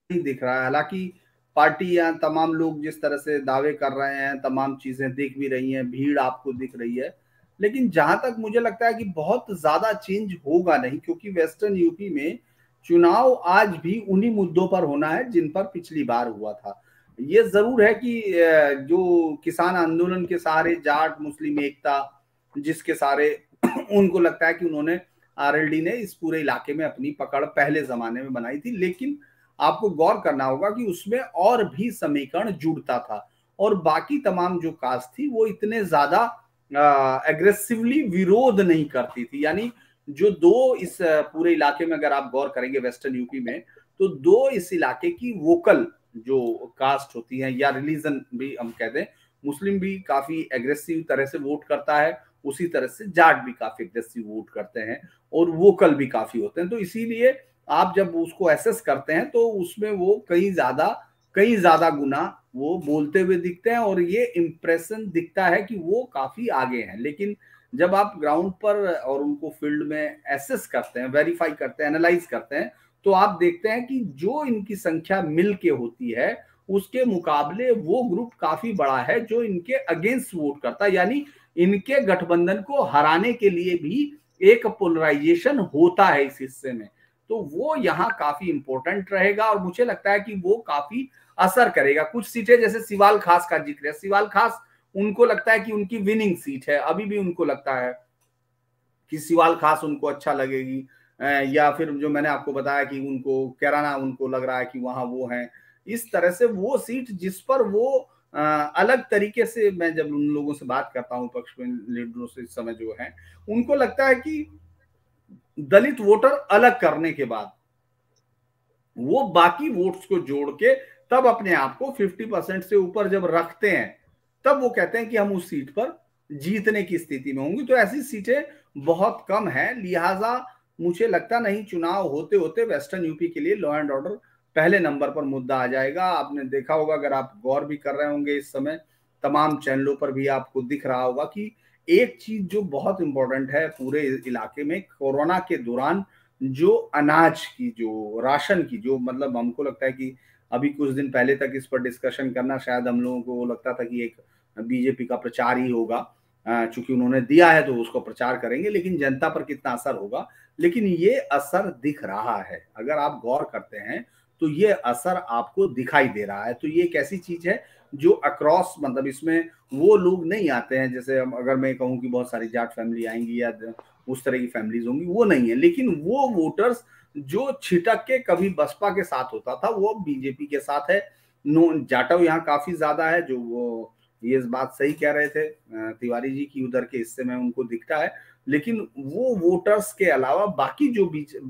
नहीं दिख रहा है। हालांकि पार्टियां, तमाम लोग जिस तरह से दावे कर रहे हैं, तमाम चीजें दिख भी रही हैं, भीड़ आपको दिख रही है, लेकिन जहां तक मुझे लगता है कि बहुत ज्यादा चेंज होगा नहीं, क्योंकि वेस्टर्न यूपी में चुनाव आज भी उन्हीं मुद्दों पर होना है जिन पर पिछली बार हुआ था। ये जरूर है कि जो किसान आंदोलन के सहारे जाट मुस्लिम एकता जिसके सहारे उनको लगता है कि उन्होंने, आरएलडी ने इस पूरे इलाके में अपनी पकड़ पहले जमाने में बनाई थी, लेकिन आपको गौर करना होगा कि उसमें और भी समीकरण जुड़ता था और बाकी तमाम जो कास्ट थी वो इतने ज्यादा एग्रेसिवली विरोध नहीं करती थी। यानी जो दो इस पूरे इलाके में अगर आप गौर करेंगे वेस्टर्न यूपी में, तो दो इस इलाके की वोकल जो कास्ट होती है या रिलीजन भी हम कहते हैं, मुस्लिम भी काफी एग्रेसिव तरह से वोट करता है, उसी तरह से जाट भी काफी एग्रेसिव वोट करते हैं और वोकल भी काफी होते हैं। तो इसीलिए आप जब उसको एसेस करते हैं तो उसमें वो कई ज्यादा गुना वो बोलते हुए दिखते हैं और ये इंप्रेशन दिखता है कि वो काफी आगे हैं। लेकिन जब आप ग्राउंड पर और उनको फील्ड में एसेस करते हैं, वेरीफाई करते हैं, एनालाइज करते हैं, तो आप देखते हैं कि जो इनकी संख्या मिल के होती है उसके मुकाबले वो ग्रुप काफी बड़ा है जो इनके अगेंस्ट वोट करता है। यानी इनके गठबंधन को हराने के लिए भी एक पोलराइजेशन होता है इस हिस्से में, तो वो यहाँ काफी इंपॉर्टेंट रहेगा और मुझे लगता है कि वो काफी असर करेगा। कुछ सीटें जैसे सिवाल खास का जिक्र है, सिवाल खास उनको लगता है कि उनकी विनिंग सीट है, अभी भी उनको लगता है कि सिवाल खास उनको अच्छा लगेगी, या फिर जो मैंने आपको बताया कि उनको कैराना उनको लग रहा है कि वहां वो है, इस तरह से वो सीट जिस पर वो अलग तरीके से, मैं जब उन लोगों से बात करता हूँ पक्ष में लीडरों से इस समय जो है, उनको लगता है कि दलित वोटर अलग करने के बाद वो बाकी वोट्स को जोड़ के तब अपने आप को 50% से ऊपर जब रखते हैं, तब वो कहते हैं कि हम उस सीट पर जीतने की स्थिति में होंगे। तो ऐसी सीटें बहुत कम है, लिहाजा मुझे लगता नहीं चुनाव होते होते वेस्टर्न यूपी के लिए लॉ एंड ऑर्डर पहले नंबर पर मुद्दा आ जाएगा। आपने देखा होगा, अगर आप गौर भी कर रहे होंगे इस समय तमाम चैनलों पर भी आपको दिख रहा होगा कि एक चीज जो बहुत इंपॉर्टेंट है पूरे इलाके में, कोरोना के दौरान जो अनाज की, जो राशन की, जो मतलब हमको लगता है कि अभी कुछ दिन पहले तक इस पर डिस्कशन करना शायद हम लोगों को लगता था कि एक बीजेपी का प्रचार ही होगा, चूंकि उन्होंने दिया है तो उसको प्रचार करेंगे, लेकिन जनता पर कितना असर होगा, लेकिन ये असर दिख रहा है। अगर आप गौर करते हैं तो ये असर आपको दिखाई दे रहा है। तो ये एक ऐसी चीज है जो अक्रॉस, मतलब इसमें वो लोग नहीं आते हैं जैसे अगर मैं कहूँ कि बहुत सारी जाट फैमिली आएंगी या उस तरह की फैमिलीज होंगी, वो नहीं है, लेकिन वो वोटर्स जो छिटक के कभी बसपा के साथ होता था वो बीजेपी के साथ है। जाटव यहाँ काफी ज्यादा है, जो वो ये इस बात सही कह रहे थे तिवारी जी की उधर के हिस्से में उनको दिखता है, लेकिन वो वोटर्स के अलावा बाकी जो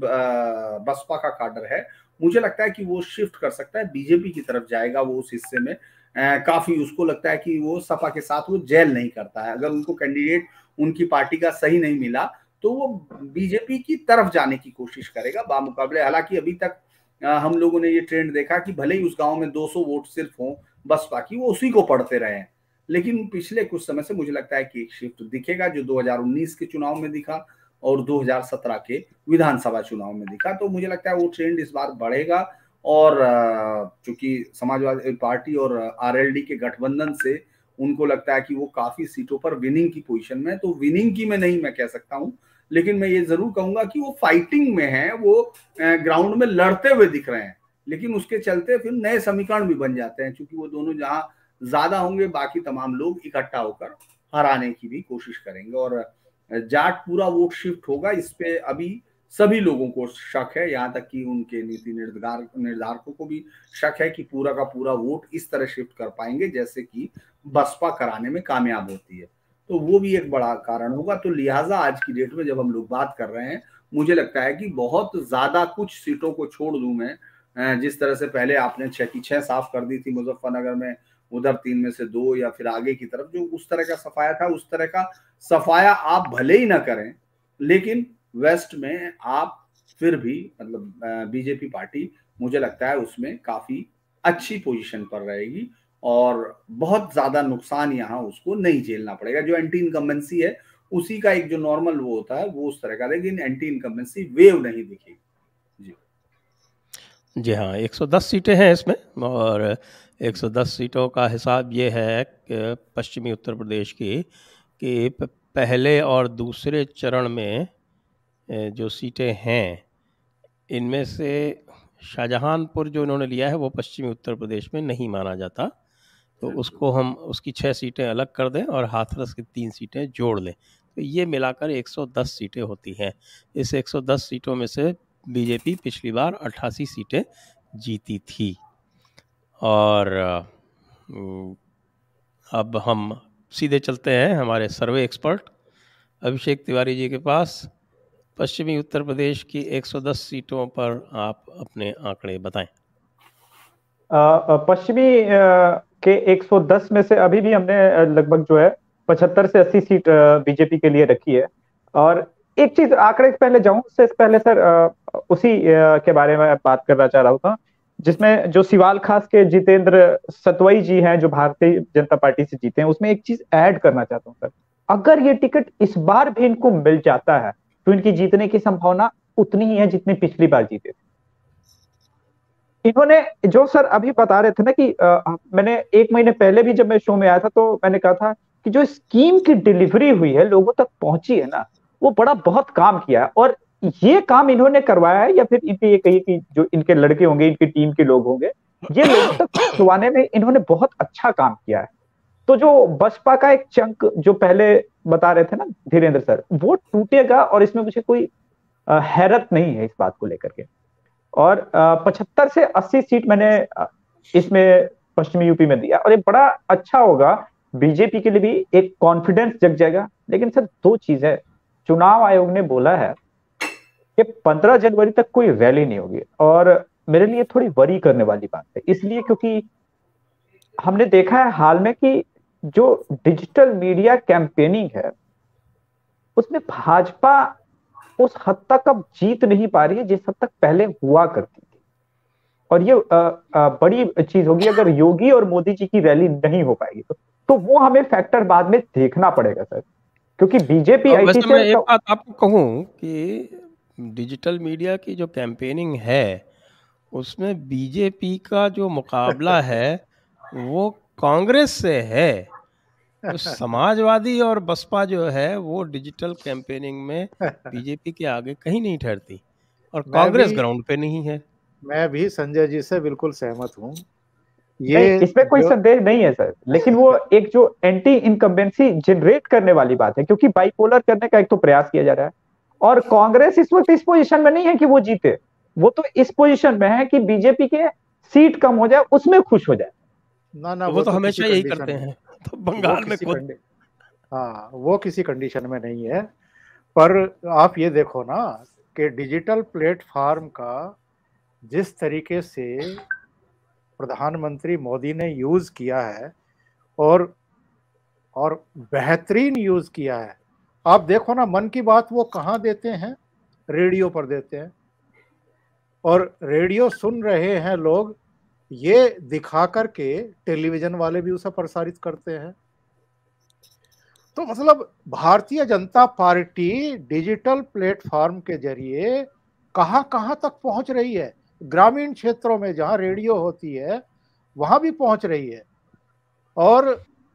बसपा का काडर है मुझे लगता है कि वो शिफ्ट कर सकता है, बीजेपी की तरफ जाएगा वो उस हिस्से में। काफी उसको लगता है कि वो सपा के साथ वो जेल नहीं करता है, अगर उनको कैंडिडेट उनकी पार्टी का सही नहीं मिला तो वो बीजेपी की तरफ जाने की कोशिश करेगा बामुकाबले। हालांकि अभी तक हम लोगों ने ये ट्रेंड देखा कि भले ही उस गांव में 200 वोट सिर्फ हो बसपा की, वो उसी को पढ़ते रहे, लेकिन पिछले कुछ समय से मुझे लगता है कि एक शिफ्ट दिखेगा जो 2019 के चुनाव में दिखा और 2017 के विधानसभा चुनाव में दिखा। तो मुझे लगता है वो ट्रेंड इस बार बढ़ेगा और चूंकि समाजवादी पार्टी और आरएलडी के गठबंधन से उनको लगता है कि वो काफी सीटों पर विनिंग की पोजीशन में है, तो विनिंग की मैं नहीं मैं कह सकता हूं, लेकिन मैं ये जरूर कहूंगा कि वो फाइटिंग में है, वो ग्राउंड में लड़ते हुए दिख रहे हैं, लेकिन उसके चलते फिर नए समीकरण भी बन जाते हैं, क्योंकि वो दोनों जहां ज्यादा होंगे बाकी तमाम लोग इकट्ठा होकर हराने की भी कोशिश करेंगे और जाट पूरा वोट शिफ्ट होगा, इस पे अभी सभी लोगों को शक है, यहाँ तक कि उनके नीति निर्धारकों को भी शक है कि पूरा का पूरा वोट इस तरह शिफ्ट कर पाएंगे जैसे कि बसपा कराने में कामयाब होती है। तो वो भी एक बड़ा कारण होगा। तो लिहाजा आज की डेट में जब हम लोग बात कर रहे हैं, मुझे लगता है कि बहुत ज्यादा कुछ सीटों को छोड़ दूं मैं, जिस तरह से पहले आपने 6 की 6 साफ कर दी थी मुजफ्फरनगर में, उधर 3 में से 2 या फिर आगे की तरफ जो उस तरह का सफाया था, उस तरह का सफाया आप भले ही ना करें, लेकिन वेस्ट में आप फिर भी मतलब बीजेपी पार्टी मुझे लगता है उसमें काफी अच्छी पोजीशन पर रहेगी और बहुत ज्यादा नुकसान यहाँ उसको नहीं झेलना पड़ेगा। जो एंटी इनकम्बेंसी है उसी का एक जो नॉर्मल वो होता है वो उस तरह का, लेकिन एंटी इनकम्बेंसी वेव नहीं दिखेगी। जी जी हाँ, 110 सीटें हैं इसमें, और 110 सीटों का हिसाब ये है कि पश्चिमी उत्तर प्रदेश की कि पहले और दूसरे चरण में जो सीटें हैं, इनमें से शाहजहानपुर जो इन्होंने लिया है वो पश्चिमी उत्तर प्रदेश में नहीं माना जाता, तो उसको हम उसकी 6 सीटें अलग कर दें और हाथरस की 3 सीटें जोड़ लें, तो ये मिलाकर 110 सीटें होती हैं। इस 110 सीटों में से बीजेपी पिछली बार 88 सीटें जीती थी। और अब हम सीधे चलते हैं हमारे सर्वे एक्सपर्ट अभिषेक तिवारी जी के पास। पश्चिमी उत्तर प्रदेश की 110 सीटों पर आप अपने आंकड़े बताएं। पश्चिमी के 110 में से अभी भी हमने लगभग जो है 75 से 80 सीट बीजेपी के लिए रखी है। और एक चीज आंकड़े से पहले जाऊं, उससे पहले सर उसी के बारे में बात करना चाह रहा था, जिसमें जो सिवाल खास के जितेंद्र सतवई जी हैं जो भारतीय जनता पार्टी से जीते हैं, उसमें एक चीज ऐड करना चाहता हूँ सर। अगर ये टिकट इस बार भी इनको मिल जाता है तो इनकी जीतने की संभावना उतनी ही है जितनी पिछली बार जीते थे। इन्होंने जो सर अभी बता रहे थे ना कि मैंने 1 महीने पहले भी जब मैं शो में आया था तो मैंने कहा था कि जो स्कीम की डिलीवरी हुई है, लोगों तक पहुंची है ना, वो बड़ा बहुत काम किया है। और ये काम इन्होंने करवाया है, या फिर इनके ये कहिए कि जो इनके लड़के होंगे, इनकी टीम के लोग होंगे, ये लोगों तक पहुंचवाने में इन्होंने बहुत अच्छा काम किया है। तो जो बसपा का एक चंक जो पहले बता रहे थे ना धीरेन्द्र सर, वो टूटेगा, और इसमें मुझे कोई हैरत नहीं है इस बात को लेकर के। और 75 से 80 सीट मैंने इसमें पश्चिमी यूपी में दिया, और ये बड़ा अच्छा होगा बीजेपी के लिए भी, एक कॉन्फिडेंस जग जाएगा। लेकिन सर 2 चीज है, चुनाव आयोग ने बोला है कि 15 जनवरी तक कोई रैली नहीं होगी, और मेरे लिए थोड़ी वरी करने वाली बात है, इसलिए क्योंकि हमने देखा है हाल में कि जो डिजिटल मीडिया कैंपेनिंग है उसमें भाजपा उस हद तक अब जीत नहीं पा रही है जिस हद तक पहले हुआ करती थी। और ये बड़ी चीज होगी अगर योगी और मोदी जी की रैली नहीं हो पाएगी तो वो हमें फैक्टर बाद में देखना पड़ेगा सर, क्योंकि बीजेपी वैसे मैं एक बात आपको कहूं कि डिजिटल मीडिया की जो कैंपेनिंग है उसमें बीजेपी का जो मुकाबला है वो कांग्रेस से है। तो समाजवादी और बसपा जो है वो डिजिटल कैंपेनिंग में बीजेपी के आगे कहीं नहीं ठहरती, और कांग्रेस ग्राउंड पे नहीं है। मैं भी संजय जी से बिल्कुल सहमत हूँ। ये इसमें कोई संदेह नहीं है सर, लेकिन वो एक जो एंटी इनकम्बेंसी जनरेट करने वाली बात है, क्योंकि बाइपोलर करने का एक तो प्रयास किया जा रहा है, और कांग्रेस इस वक्त इस पोजीशन में नहीं है कि वो जीते, वो तो इस पोजीशन में है कि बीजेपी के सीट कम हो जाए उसमें खुश हो जाए। ना वो तो हमेशा यही करते हैं, तो बंगाल में खुद हाँ वो किसी कंडीशन में नहीं है। पर आप ये देखो ना कि डिजिटल प्लेटफॉर्म का जिस तरीके से प्रधानमंत्री मोदी ने यूज किया है और बेहतरीन यूज किया है। आप देखो ना, मन की बात वो कहाँ देते हैं, रेडियो पर देते हैं, और रेडियो सुन रहे हैं लोग, ये दिखा करके टेलीविजन वाले भी उसे प्रसारित करते हैं। तो मतलब Bharatiya Janata party digital platform के जरिए कहां कहां तक पहुंच रही है। ग्रामीण क्षेत्रों में जहां रेडियो होती है वहां भी पहुंच रही है। और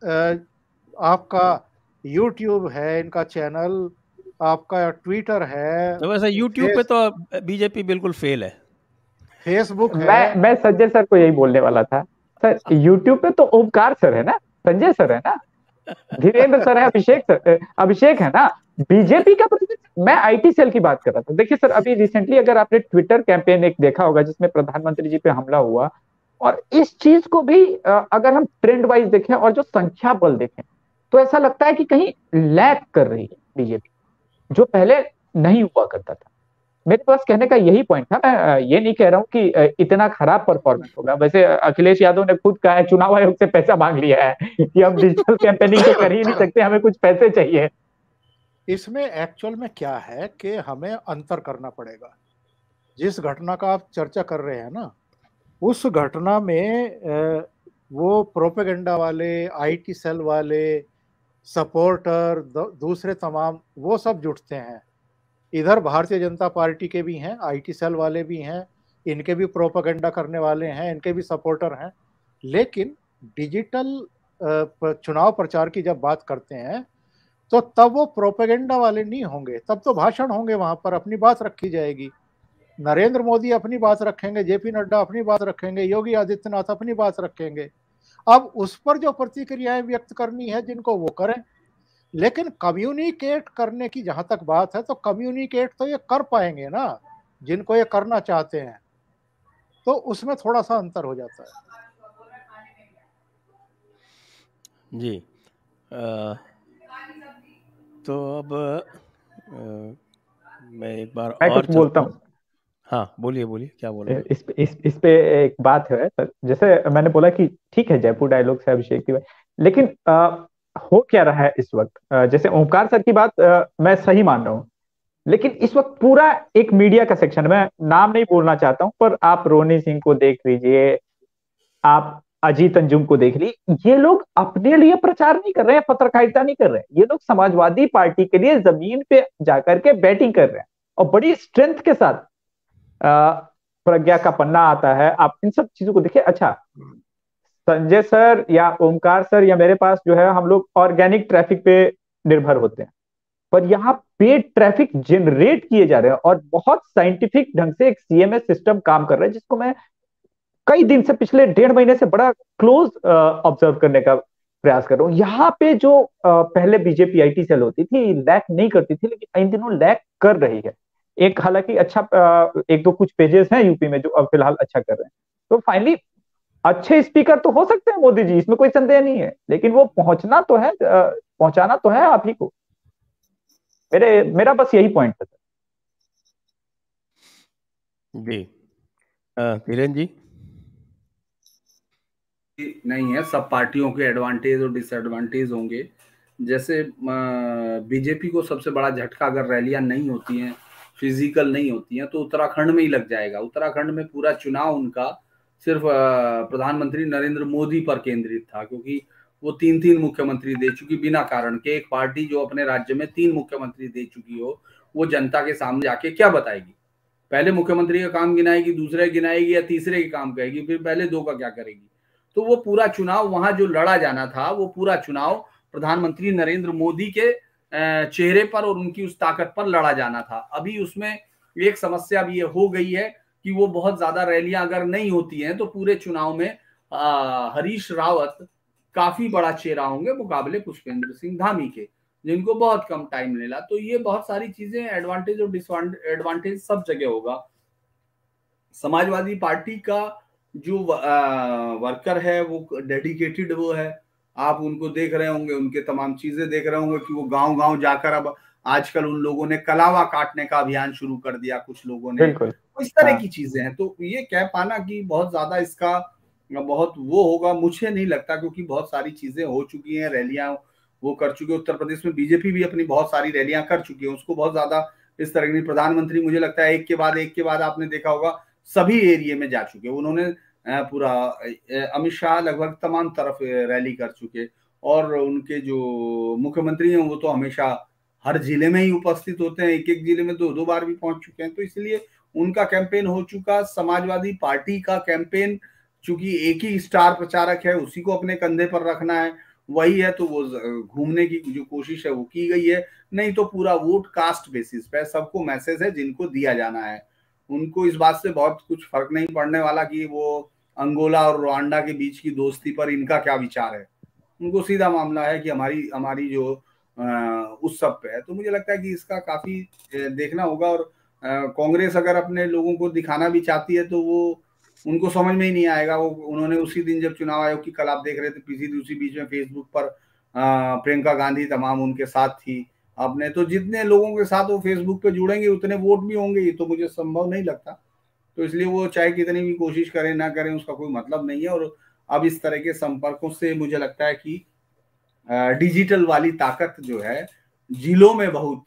आपका YouTube है, इनका चैनल, आपका ट्विटर है, तो वैसे YouTube पे तो बीजेपी बिल्कुल फेल है। फेसबुक है। मैं संजय सर को यही बोलने वाला था सर, YouTube पे तो ओमकार सर है ना, संजय सर है ना, धीरेन्द्र सर है, अभिषेक है ना। बीजेपी का मैं IT सेल की बात कर रहा था। देखिए सर, अभी रिसेंटली अगर आपने ट्विटर कैंपेन एक देखा होगा जिसमें प्रधानमंत्री जी पे हमला हुआ, और इस चीज को भी अगर हम ट्रेंड वाइज देखें और जो संख्या बल देखें तो ऐसा लगता है कि कहीं लैग कर रही है बीजेपी, जो पहले नहीं हुआ करता था। मेरे पास कहने का यही पॉइंट था। मैं ये नहीं कह रहा हूँ कि इतना खराब परफॉर्मेंस होगा। वैसे अखिलेश यादव ने खुद कहा है, चुनाव आयोग से पैसा मांग लिया है कि हम डिजिटल कैंपेनिंग तो कर ही नहीं सकते, हमें कुछ पैसे चाहिए। इसमें एक्चुअल में क्या है कि हमें अंतर करना पड़ेगा। जिस घटना का आप चर्चा कर रहे हैं ना, उस घटना में वो प्रोपेगेंडा वाले, IT सेल वाले, सपोर्टर, दूसरे तमाम वो सब जुटते हैं। इधर भारतीय जनता पार्टी के भी हैं, IT सेल वाले भी हैं, इनके भी प्रोपेगेंडा करने वाले हैं, इनके भी सपोर्टर हैं, लेकिन डिजिटल चुनाव प्रचार की जब बात करते हैं तो तब वो प्रोपेगेंडा वाले नहीं होंगे, तब तो भाषण होंगे, वहां पर अपनी बात रखी जाएगी। नरेंद्र मोदी अपनी बात रखेंगे, जेपी नड्डा अपनी बात रखेंगे, योगी आदित्यनाथ अपनी बात रखेंगे। अब उस पर जो प्रतिक्रियाएं व्यक्त करनी है जिनको वो करें, लेकिन कम्युनिकेट करने की जहां तक बात है तो कम्युनिकेट तो ये कर पाएंगे ना जिनको ये करना चाहते हैं, तो उसमें थोड़ा सा अंतर हो जाता है। जी तो अब मैं एक बार मैं और कुछ बोलता हूँ। हाँ बोलिए बोलिए, क्या बोल रहे हैं? इस पे एक बात है सर, जैसे मैंने बोला कि ठीक है जयपुर डायलॉग से अभिषेक तिवारी, लेकिन हो क्या रहा है इस वक्त, जैसे ओमकार सर की बात मैं सही मान रहा हूँ, लेकिन इस वक्त पूरा एक मीडिया का सेक्शन, मैं नाम नहीं बोलना चाहता हूं, पर आप रोनी सिंह को देख लीजिए, आप अजीत अंजुम को देख लीजिए, ये लोग अपने लिए प्रचार नहीं कर रहे हैं, पत्रकारिता नहीं कर रहे हैं, ये लोग समाजवादी पार्टी के लिए जमीन पे जाकर के बैटिंग कर रहे हैं और बड़ी स्ट्रेंथ के साथ। प्रज्ञा का पन्ना आता है, आप इन सब चीजों को देखिए। अच्छा, संजय सर या ओमकार सर या मेरे पास जो है, हम लोग ऑर्गेनिक ट्रैफिक पे निर्भर होते हैं, पर यहाँ पेड ट्रैफिक जनरेट किए जा रहे हैं और बहुत साइंटिफिक ढंग से एक सीएमएस सिस्टम काम कर रहा है, जिसको मैं कई दिन से, पिछले 1.5 महीने से बड़ा क्लोज ऑब्जर्व करने का प्रयास कर रहा हूँ। यहाँ पे जो पहले बीजेपी आईटी सेल होती थी लैक नहीं करती थी, लेकिन इन दिनों लैक कर रही है। एक हालांकि अच्छा एक दो कुछ पेजेस हैं यूपी में जो अब फिलहाल अच्छा कर रहे हैं, तो फाइनली अच्छे स्पीकर तो हो सकते हैं मोदी जी, इसमें कोई संदेह नहीं है, लेकिन वो पहुंचना तो है, पहुंचाना तो है आप ही को। मेरा बस यही पॉइंट था। जी किरण जी। नहीं है, सब पार्टियों के एडवांटेज और डिसएडवांटेज होंगे। जैसे बीजेपी को सबसे बड़ा झटका, अगर रैलियां नहीं होती हैं, फिजिकल नहीं होती हैं, तो उत्तराखंड में ही लग जाएगा। उत्तराखंड में पूरा चुनाव उनका सिर्फ प्रधानमंत्री नरेंद्र मोदी पर केंद्रित था, क्योंकि वो 3 मुख्यमंत्री दे चुकी बिना कारण के। एक पार्टी जो अपने राज्य में 3 मुख्यमंत्री दे चुकी हो, वो जनता के सामने जाके क्या बताएगी? पहले मुख्यमंत्री का काम गिनाएगी, दूसरे गिनाएगी, या तीसरे के काम कहेगी, फिर पहले 2 का क्या करेगी? तो वो पूरा चुनाव वहां जो लड़ा जाना था, वो पूरा चुनाव प्रधानमंत्री नरेंद्र मोदी के चेहरे पर और उनकी उस ताकत पर लड़ा जाना था। अभी उसमें एक समस्या भी ये हो गई है कि वो बहुत ज्यादा रैलियां अगर नहीं होती हैं तो पूरे चुनाव में हरीश रावत काफी बड़ा चेहरा होंगे मुकाबले पुष्पेंद्र सिंह धामी के, जिनको बहुत कम टाइम मिला। तो ये बहुत सारी चीजें, एडवांटेज और डिसएडवांटेज सब जगह होगा। समाजवादी पार्टी का जो वर्कर है वो डेडिकेटेड वो है, आप उनको देख रहे होंगे, उनके तमाम चीजें देख रहे होंगे कि वो गांव गांव जाकर, अब आजकल उन लोगों ने कलावा काटने का अभियान शुरू कर दिया, कुछ लोगों ने, तो इस तरह की चीजें हैं। तो ये कह पाना कि बहुत ज्यादा इसका बहुत वो होगा, मुझे नहीं लगता, क्योंकि बहुत सारी चीजें हो चुकी हैं, रैलियां वो कर चुके। उत्तर प्रदेश में बीजेपी भी अपनी बहुत सारी रैलियां कर चुकी है, उसको बहुत ज्यादा इस तरह की। प्रधानमंत्री मुझे लगता है एक के बाद आपने देखा होगा सभी एरिया में जा चुके, उन्होंने पूरा, अमित शाह लगभग तमाम तरफ रैली कर चुके, और उनके जो मुख्यमंत्री हैं वो तो हमेशा हर जिले में ही उपस्थित होते हैं, एक जिले में 2 बार भी पहुंच चुके हैं। तो इसलिए उनका कैंपेन हो चुका। समाजवादी पार्टी का कैंपेन, चूंकि एक ही स्टार प्रचारक है, उसी को अपने कंधे पर रखना है, वही है, तो वो घूमने की जो कोशिश है वो की गई है। नहीं तो पूरा वोट कास्ट बेसिस पे, सबको मैसेज है जिनको दिया जाना है, उनको इस बात से बहुत कुछ फर्क नहीं पड़ने वाला कि वो अंगोला और रुवांडा के बीच की दोस्ती पर इनका क्या विचार है। उनको सीधा मामला है कि हमारी जो उस सब पे है। तो मुझे लगता है कि इसका काफी देखना होगा। और कांग्रेस अगर अपने लोगों को दिखाना भी चाहती है तो वो, उनको समझ में ही नहीं आएगा। वो उन्होंने उसी दिन जब चुनाव आयोग की, कल आप देख रहे थे, उसी बीच में फेसबुक पर प्रियंका गांधी तमाम उनके साथ थी आपने, तो जितने लोगों के साथ वो फेसबुक पे जुड़ेंगे उतने वोट भी होंगे, ये तो मुझे संभव नहीं लगता। तो इसलिए वो चाहे कितनी भी कोशिश करें ना करें, उसका कोई मतलब नहीं है। और अब इस तरह के संपर्कों से मुझे लगता है कि डिजिटल वाली ताकत जो है जिलों में बहुत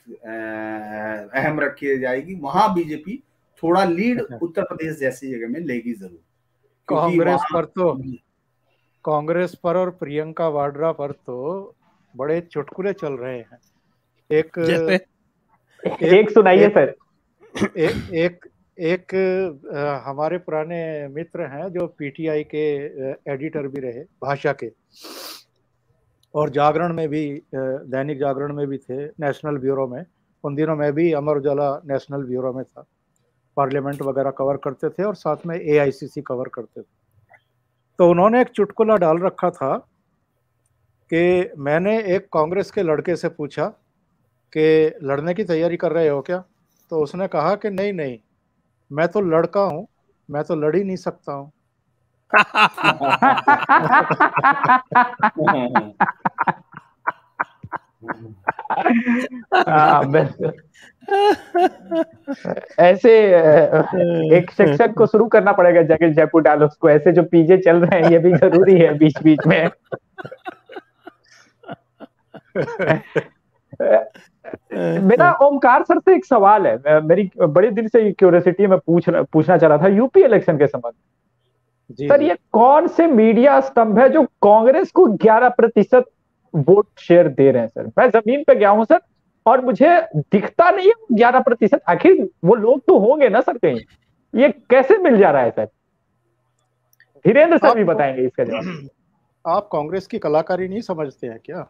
अहम रखी जाएगी। वहां बीजेपी थोड़ा लीड उत्तर प्रदेश जैसी जगह में लेगी जरूर, कांग्रेस पर और प्रियंका वाड्रा पर तो बड़े चुटकुले चल रहे हैं। एक सुनाइए सर। एक हमारे पुराने मित्र हैं जो पीटीआई के एडिटर भी रहे भाषा के, और जागरण में भी, दैनिक जागरण में भी थे, नेशनल ब्यूरो में। उन दिनों मैं भी अमर उजाला नेशनल ब्यूरो में था, पार्लियामेंट वगैरह कवर करते थे और साथ में एआईसीसी कवर करते थे। तो उन्होंने एक चुटकुला डाल रखा था कि मैंने एक कांग्रेस के लड़के से पूछा कि लड़ने की तैयारी कर रहे हो क्या? तो उसने कहा कि नहीं नहीं, मैं तो लड़का हूं, मैं तो लड़ ही नहीं सकता हूं। ऐसे एक सेक्शन को शुरू करना पड़ेगा जगह जयपुर डायलॉग्स को, ऐसे जो पीजे चल रहे हैं ये भी जरूरी है बीच बीच में। मेरा ओमकार सर से एक सवाल है, मेरी बड़े दिन से क्यूरियोसिटी में पूछना चाह रहा था यूपी इलेक्शन के संबंध में। सर ये कौन से मीडिया स्तंभ है जो कांग्रेस को 11% वोट शेयर दे रहे हैं? सर मैं जमीन पे गया हूं सर, और मुझे दिखता नहीं है 11%। आखिर वो लोग तो होंगे ना सर कहीं, ये कैसे मिल जा रहा है सर? धीरेन्द्र सर भी बताएंगे इसका जवाब। आप कांग्रेस की कलाकारी नहीं समझते हैं क्या?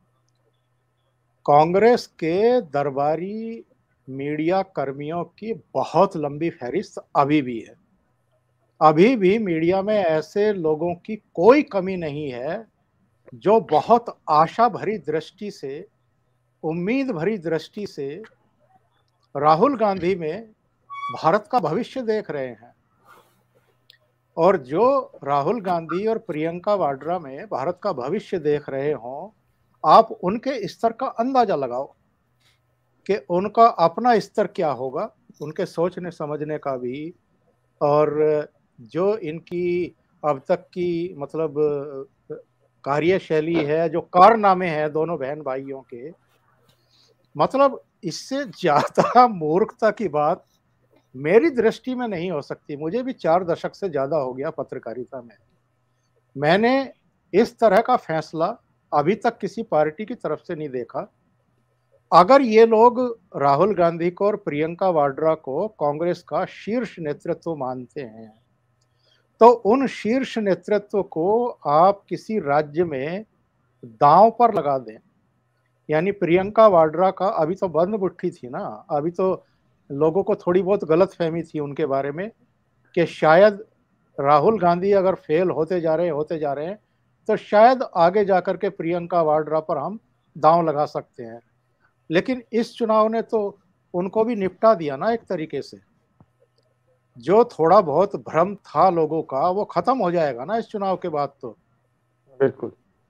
कांग्रेस के दरबारी मीडिया कर्मियों की बहुत लंबी फहरिस्त अभी भी है। अभी भी मीडिया में ऐसे लोगों की कोई कमी नहीं है जो बहुत आशा भरी दृष्टि से, उम्मीद भरी दृष्टि से राहुल गांधी में भारत का भविष्य देख रहे हैं, और जो राहुल गांधी और प्रियंका वाड्रा में भारत का भविष्य देख रहे हों, आप उनके स्तर का अंदाजा लगाओ कि उनका अपना स्तर क्या होगा, उनके सोचने समझने का भी, और जो इनकी अब तक की मतलब कार्यशैली है, जो कारनामे हैं दोनों बहन भाइयों के, मतलब इससे ज्यादा मूर्खता की बात मेरी दृष्टि में नहीं हो सकती। मुझे भी 4 दशक से ज्यादा हो गया पत्रकारिता में। मैंने इस तरह का फैसला अभी तक किसी पार्टी की तरफ से नहीं देखा। अगर ये लोग राहुल गांधी को और प्रियंका वाड्रा को कांग्रेस का शीर्ष नेतृत्व मानते हैं, तो उन शीर्ष नेतृत्व को आप किसी राज्य में दांव पर लगा दें। यानी प्रियंका वाड्रा का अभी तो बंद बुट्ठी थी ना, अभी तो लोगों को थोड़ी बहुत गलतफहमी थी उनके बारे में कि शायद राहुल गांधी अगर फेल होते जा रहे हैं तो शायद आगे जाकर के प्रियंका वाड्रा पर हम दांव लगा सकते हैं। लेकिन इस चुनाव ने तो उनको भी निपटा दिया ना एक तरीके से। जो थोड़ा बहुत भ्रम था लोगों का वो खत्म हो जाएगा ना इस चुनाव के बाद। तो बिल्कुल।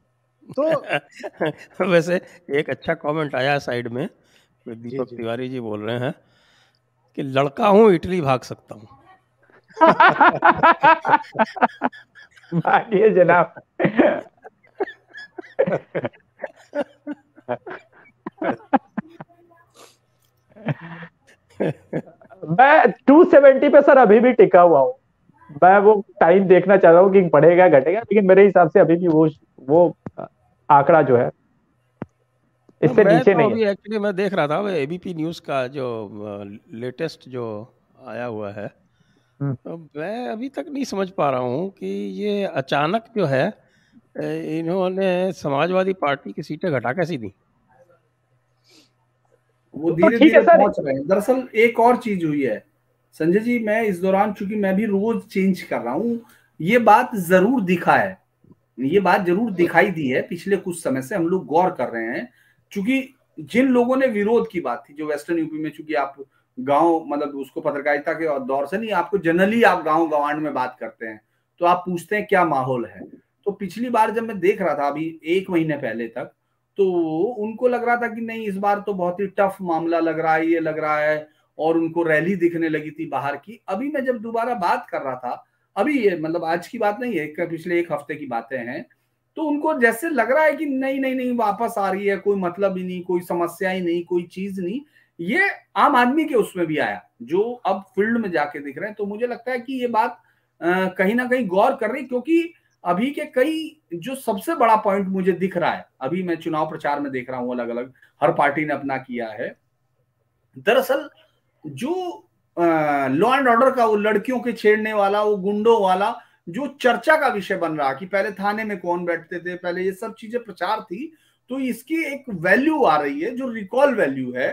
तो वैसे एक अच्छा कमेंट आया साइड में, दीपक तिवारी जी बोल रहे हैं कि लड़का हूं इटली भाग सकता हूं। भागिए जनाब। मैं 270 पे सर अभी भी टिका हुआ हूँ। मैं वो टाइम देखना चाह रहा हूँ कि बढ़ेगा घटेगा, लेकिन मेरे हिसाब से अभी भी वो आंकड़ा जो है इससे नीचे नहीं है। अभी एक्चुअली मैं देख रहा था एबीपी न्यूज़ का जो लेटेस्ट जो आया हुआ है, तो मैं अभी तक नहीं समझ पा रहा हूँ कि ये अचानक जो है इन्होंने समाजवादी पार्टी की सीटें घटा कैसी दी। वो धीरे धीरे पहुंच रहे हैं। दरअसल एक और चीज हुई है संजय जी, मैं इस दौरान चूंकि मैं भी रोज चेंज कर रहा हूँ, ये बात जरूर दिखा है, ये बात जरूर दिखाई दी है। पिछले कुछ समय से हम लोग गौर कर रहे हैं, चूंकि जिन लोगों ने विरोध की बात थी, जो वेस्टर्न यूपी में, चूंकि आप गांव मतलब उसको पत्रकारिता के दौर से नहीं, आपको जनरली आप गांव गवांड में बात करते हैं तो आप पूछते हैं क्या माहौल है। तो पिछली बार जब मैं देख रहा था अभी 1 महीने पहले तक, तो उनको लग रहा था कि नहीं इस बार तो बहुत ही टफ मामला लग रहा है, ये लग रहा है, और उनको रैली दिखने लगी थी बाहर की। अभी मैं जब दोबारा बात कर रहा था, अभी ये मतलब आज की बात नहीं है, पिछले 1 हफ्ते की बातें हैं, तो उनको जैसे लग रहा है कि नहीं नहीं नहीं वापस आ रही है, कोई मतलब ही नहीं, कोई समस्या ही नहीं, कोई चीज नहीं। ये आम आदमी के उसमें भी आया जो अब फील्ड में जाके दिख रहे हैं। तो मुझे लगता है कि ये बात कहीं ना कहीं गौर कर रही, क्योंकि अभी के कई जो सबसे बड़ा पॉइंट मुझे दिख रहा है, अभी मैं चुनाव प्रचार में देख रहा हूं, अलग अलग हर पार्टी ने अपना किया है। दरअसल जो लॉ एंड ऑर्डर का, वो लड़कियों के छेड़ने वाला, वो गुंडों वाला जो चर्चा का विषय बन रहा कि पहले थाने में कौन बैठते थे, पहले ये सब चीजें प्रचार थी, तो इसकी एक वैल्यू आ रही है जो रिकॉल वैल्यू है,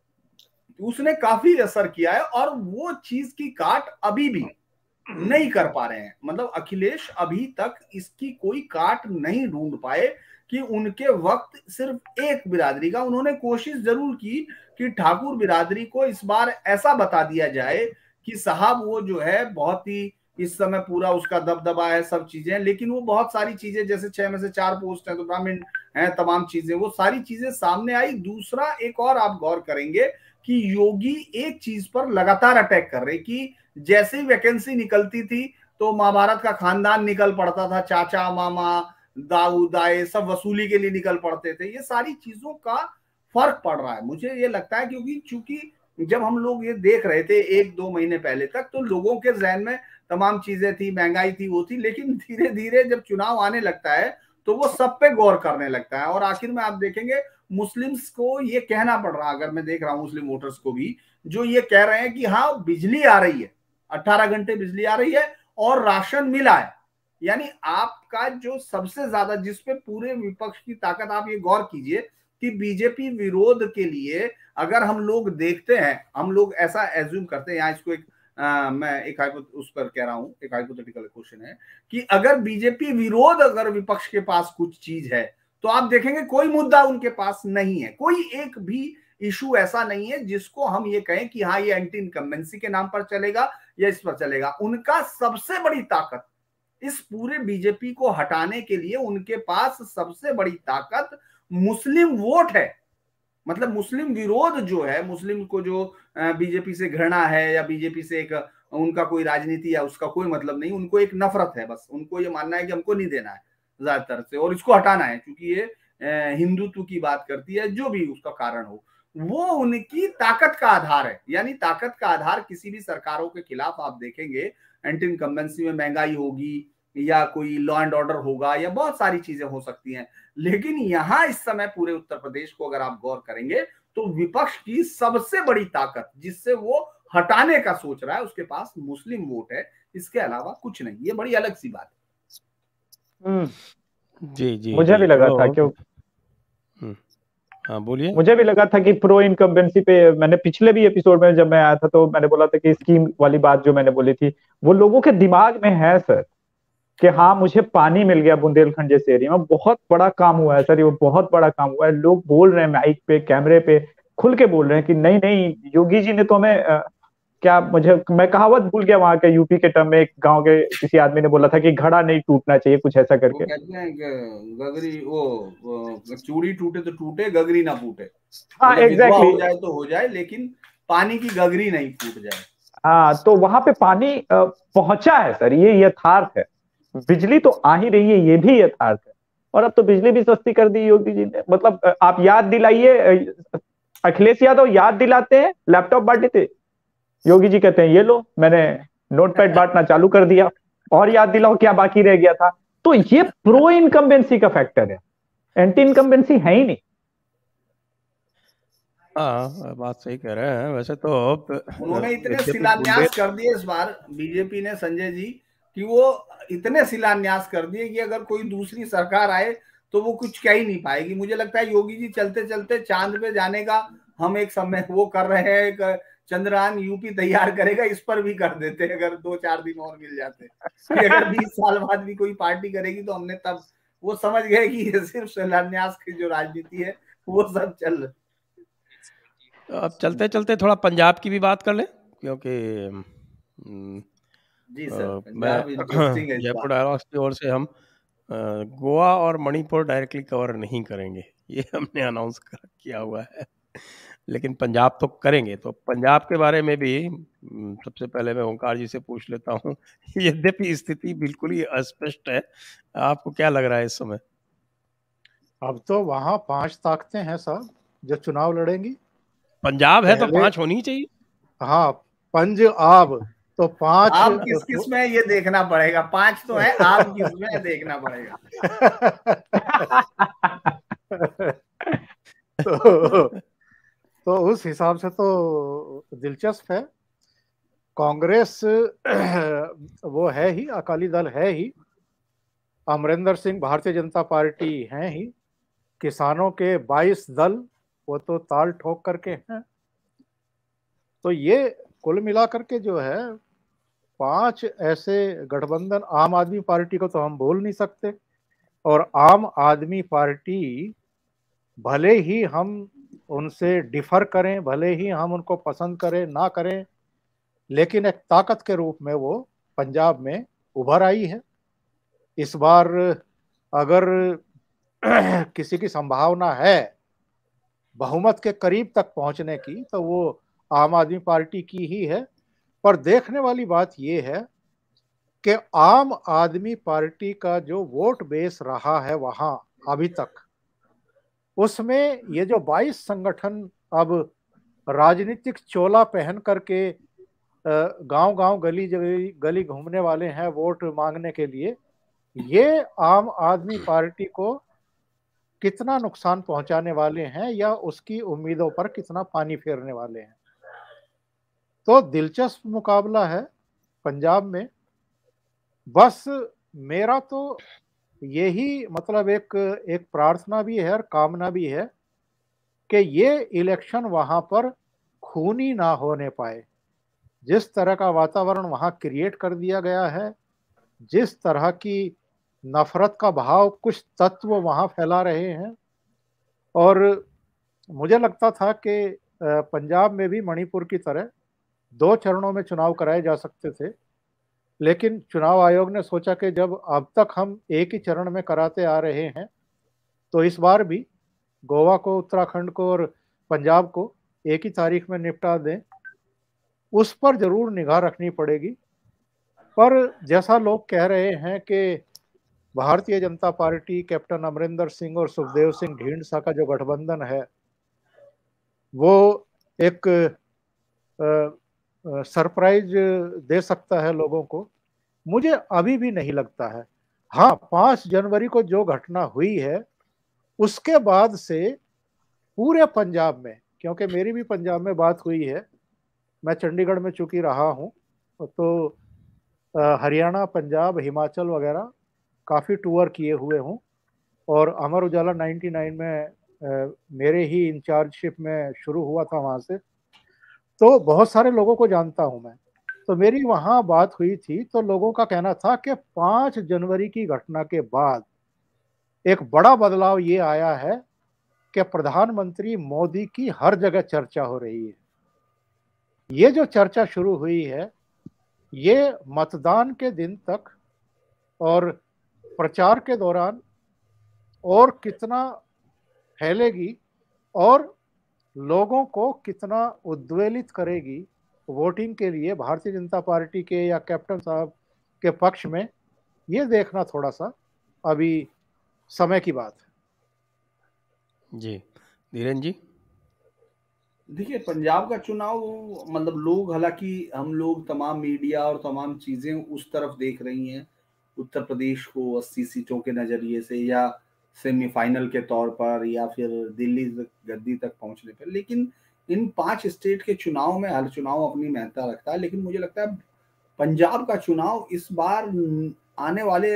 उसने काफी असर किया है। और वो चीज की काट अभी भी नहीं कर पा रहे हैं, मतलब अखिलेश अभी तक इसकी कोई काट नहीं ढूंढ पाए कि उनके वक्त सिर्फ एक बिरादरी का, उन्होंने कोशिश जरूर की कि ठाकुर बिरादरी को इस बार ऐसा बता दिया जाए कि साहब वो जो है बहुत ही इस समय पूरा उसका दबदबा है, सब चीजें, लेकिन वो बहुत सारी चीजें, जैसे 6 में से 4 पोस्ट हैं तो ब्राह्मण हैं, तमाम चीजें, वो सारी चीजें सामने आई। दूसरा एक और आप गौर करेंगे कि योगी एक चीज पर लगातार अटैक कर रहे कि जैसे ही वैकेंसी निकलती थी तो महाभारत का खानदान निकल पड़ता था, चाचा मामा दाऊ दाए सब वसूली के लिए निकल पड़ते थे। ये सारी चीजों का फर्क पड़ रहा है, मुझे ये लगता है, क्योंकि चूंकि जब हम लोग ये देख रहे थे 1-2 महीने पहले तक, तो लोगों के जहन में तमाम चीजें थी, महंगाई थी, वो थी, लेकिन धीरे धीरे जब चुनाव आने लगता है तो वो सब पे गौर करने लगता है। और आखिर में आप देखेंगे मुस्लिम्स को ये कहना पड़ रहा, अगर मैं देख रहा हूं मुस्लिम वोटर्स को भी, जो ये कह रहे हैं कि हाँ बिजली आ रही है, 18 घंटे बिजली आ रही है और राशन मिला है। यानी आपका जो सबसे ज्यादा, जिसपे पूरे विपक्ष की ताकत, आप ये गौर कीजिए कि बीजेपी विरोध के लिए अगर हम लोग देखते हैं, हम लोग ऐसा एज्यूम करते हैं, यहाँ इसको एक मैं एक उस पर कह रहा हूं, एक हाइपोथेटिकल क्वेश्चन है कि अगर बीजेपी विरोध, अगर विपक्ष के पास कुछ चीज है तो आप देखेंगे कोई मुद्दा उनके पास नहीं है, कोई एक भी इशू ऐसा नहीं है जिसको हम ये कहें कि हाँ ये एंटी इनकम्बेंसी के नाम पर चलेगा या इस पर चलेगा। उनका सबसे बड़ी ताकत, इस पूरे बीजेपी को हटाने के लिए उनके पास सबसे बड़ी ताकत मुस्लिम वोट है। मतलब मुस्लिम विरोध जो है, मुस्लिम को जो बीजेपी से घृणा है या बीजेपी से एक उनका कोई राजनीति या उसका कोई मतलब नहीं, उनको एक नफरत है, बस उनको ये मानना है कि हमको नहीं देना है ज्यादातर से और इसको हटाना है, क्योंकि ये हिंदुत्व की बात करती है, जो भी उसका कारण हो, वो उनकी ताकत का आधार है। यानी ताकत का आधार किसी भी सरकारों के खिलाफ आप देखेंगे, एंटी इनकम्बेंसी में महंगाई होगी या कोई लॉ एंड ऑर्डर होगा या बहुत सारी चीजें हो सकती हैं, लेकिन यहां इस समय पूरे उत्तर प्रदेश को अगर आप गौर करेंगे तो विपक्ष की सबसे बड़ी ताकत जिससे वो हटाने का सोच रहा है, उसके पास मुस्लिम वोट है, इसके अलावा कुछ नहीं। ये बड़ी अलग सी बात है। जी जी, मुझे भी लगा था, क्यों हाँ बोलिए। मुझे भी लगा था कि प्रो इनकम्बेंसी पे, मैंने पिछले भी एपिसोड में जब मैं आया था तो मैंने बोला था कि स्कीम वाली बात जो मैंने बोली थी वो लोगों के दिमाग में है सर, कि हाँ मुझे पानी मिल गया बुंदेलखंड जैसे एरिया में, बहुत बड़ा काम हुआ है सर, ये बहुत बड़ा काम हुआ है। लोग बोल रहे हैं माइक पे, कैमरे पे खुल के बोल रहे हैं कि नहीं नहीं योगी जी ने तो हमें क्या, मैं कहावत भूल गया वहां के यूपी के टर्म में, एक गांव के किसी आदमी ने बोला था कि घड़ा नहीं टूटना चाहिए, कुछ ऐसा करके। वो कहते हैं गगरी, वो चूड़ी टूटे तो टूटे, गगरी ना फूटे। हाँ एग्जैक्टली, हो जाए तो हो जाए, लेकिन पानी की गगरी नहीं फूट जाए। हाँ, तो वहां पे पानी पहुंचा है सर, ये यथार्थ है। बिजली तो आ ही रही है, ये भी यथार्थ है। और अब तो बिजली भी सस्ती कर दी योगी जी ने। मतलब आप याद दिलाइए, अखिलेश यादव याद दिलाते हैं लैपटॉप बांटे थे, योगी जी कहते हैं ये लो मैंने नोटपैड बांटना चालू कर दिया, और याद दिलाओ क्या बाकी रह गया था। तो ये प्रो इनकम्बेंसी का फैक्टर है, एंटी इनकम्बेंसी है ही नहीं। हाँ बात सही कह रहे हैं। वैसे तो उन्होंने इतने शिलान्यास कर दिए इस बार बीजेपी ने, संजय जी, कि वो इतने शिलान्यास कर दिए कि अगर कोई दूसरी सरकार आए तो वो कुछ कह ही नहीं पाएगी। मुझे लगता है योगी जी चलते चलते चांद पे जाने का हम एक समय वो कर रहे हैं, चंद्रयान यूपी तैयार करेगा, इस पर भी कर देते अगर 2-4 दिन और मिल जाते। अगर 20 साल बाद भी कोई पार्टी करेगी तो हमने तब वो समझ गए कि ये सिर्फ शिलान्यास की जो राजनीति है वो सब चल रहा। अब चलते चलते थोड़ा पंजाब की भी बात कर लें, क्योंकि जी सर, मैं जयपुर डायलॉग्स की ओर से हम गोवा और मणिपुर डायरेक्टली कवर नहीं करेंगे, ये हमने अनाउंस किया हुआ है, लेकिन पंजाब तो करेंगे। तो पंजाब के बारे में भी सबसे पहले मैं ओंकार जी से पूछ लेता हूँ। यद्यपि स्थिति बिल्कुल ही अस्पष्ट है, आपको क्या लग रहा है इस समय? अब तो वहां 5 ताकतें हैं साहब जो चुनाव लड़ेंगी। पंजाब है तो 5 होनी चाहिए। हाँ, पंजाब तो 5। आप किस किस में ये देखना पड़ेगा, 5 तो है, आप किस में देखना पड़ेगा। तो उस हिसाब से तो दिलचस्प है। कांग्रेस वो है ही, अकाली दल है ही, अमरिंदर सिंह भारतीय जनता पार्टी हैं ही, किसानों के 22 दल वो तो ताल ठोक करके हैं। तो ये कुल मिलाकर के जो है 5 ऐसे गठबंधन, आम आदमी पार्टी को तो हम बोल नहीं सकते, और आम आदमी पार्टी भले ही हम उनसे डिफर करें, भले ही हम उनको पसंद करें ना करें, लेकिन एक ताकत के रूप में वो पंजाब में उभर आई है। इस बार अगर किसी की संभावना है बहुमत के करीब तक पहुंचने की तो वो आम आदमी पार्टी की ही है। पर देखने वाली बात ये है कि आम आदमी पार्टी का जो वोट बेस रहा है वहां अभी तक, उसमें ये जो 22 संगठन अब राजनीतिक चोला पहन करके गांव गांव गली गली घूमने वाले हैं वोट मांगने के लिए, ये आम आदमी पार्टी को कितना नुकसान पहुंचाने वाले हैं या उसकी उम्मीदों पर कितना पानी फेरने वाले हैं। तो दिलचस्प मुकाबला है पंजाब में। बस मेरा तो यही मतलब एक प्रार्थना भी है और कामना भी है कि ये इलेक्शन वहां पर खूनी ना होने पाए। जिस तरह का वातावरण वहां क्रिएट कर दिया गया है, जिस तरह की नफरत का भाव कुछ तत्व वहां फैला रहे हैं, और मुझे लगता था कि पंजाब में भी मणिपुर की तरह 2 चरणों में चुनाव कराए जा सकते थे, लेकिन चुनाव आयोग ने सोचा कि जब अब तक हम एक ही चरण में कराते आ रहे हैं तो इस बार भी गोवा को, उत्तराखंड को और पंजाब को एक ही तारीख में निपटा दें। उस पर जरूर निगाह रखनी पड़ेगी। पर जैसा लोग कह रहे हैं कि भारतीय जनता पार्टी, कैप्टन अमरिंदर सिंह और सुखदेव सिंह ढींढसा का जो गठबंधन है वो एक सरप्राइज दे सकता है लोगों को, मुझे अभी भी नहीं लगता है। हाँ, 5 जनवरी को जो घटना हुई है उसके बाद से पूरे पंजाब में, क्योंकि मेरी भी पंजाब में बात हुई है, मैं चंडीगढ़ में चूंकि रहा हूँ, तो हरियाणा, पंजाब, हिमाचल वगैरह काफ़ी टूर किए हुए हूँ, और अमर उजाला 99 में मेरे ही इंचार्जशिप में शुरू हुआ था वहाँ से, तो बहुत सारे लोगों को जानता हूँ मैं। तो मेरी वहाँ बात हुई थी तो लोगों का कहना था कि 5 जनवरी की घटना के बाद एक बड़ा बदलाव ये आया है कि प्रधानमंत्री मोदी की हर जगह चर्चा हो रही है। ये जो चर्चा शुरू हुई है ये मतदान के दिन तक और प्रचार के दौरान और कितना फैलेगी और लोगों को कितना उद्वेलित करेगी वोटिंग के लिए भारतीय जनता पार्टी के या कैप्टन साहब के पक्ष में, ये देखना थोड़ा सा अभी समय की बात है। जी धीरेन जी। देखिए, पंजाब का चुनाव मतलब लोग, हालांकि हम लोग तमाम मीडिया और तमाम चीजें उस तरफ देख रही हैं, उत्तर प्रदेश को 80 सीटों के नजरिए से या सेमीफाइनल के तौर पर या फिर दिल्ली गद्दी तक पहुंचने पर, लेकिन इन 5 स्टेट के चुनाव में हर चुनाव अपनी महत्ता रखता है। लेकिन मुझे लगता है पंजाब का चुनाव इस बार आने वाले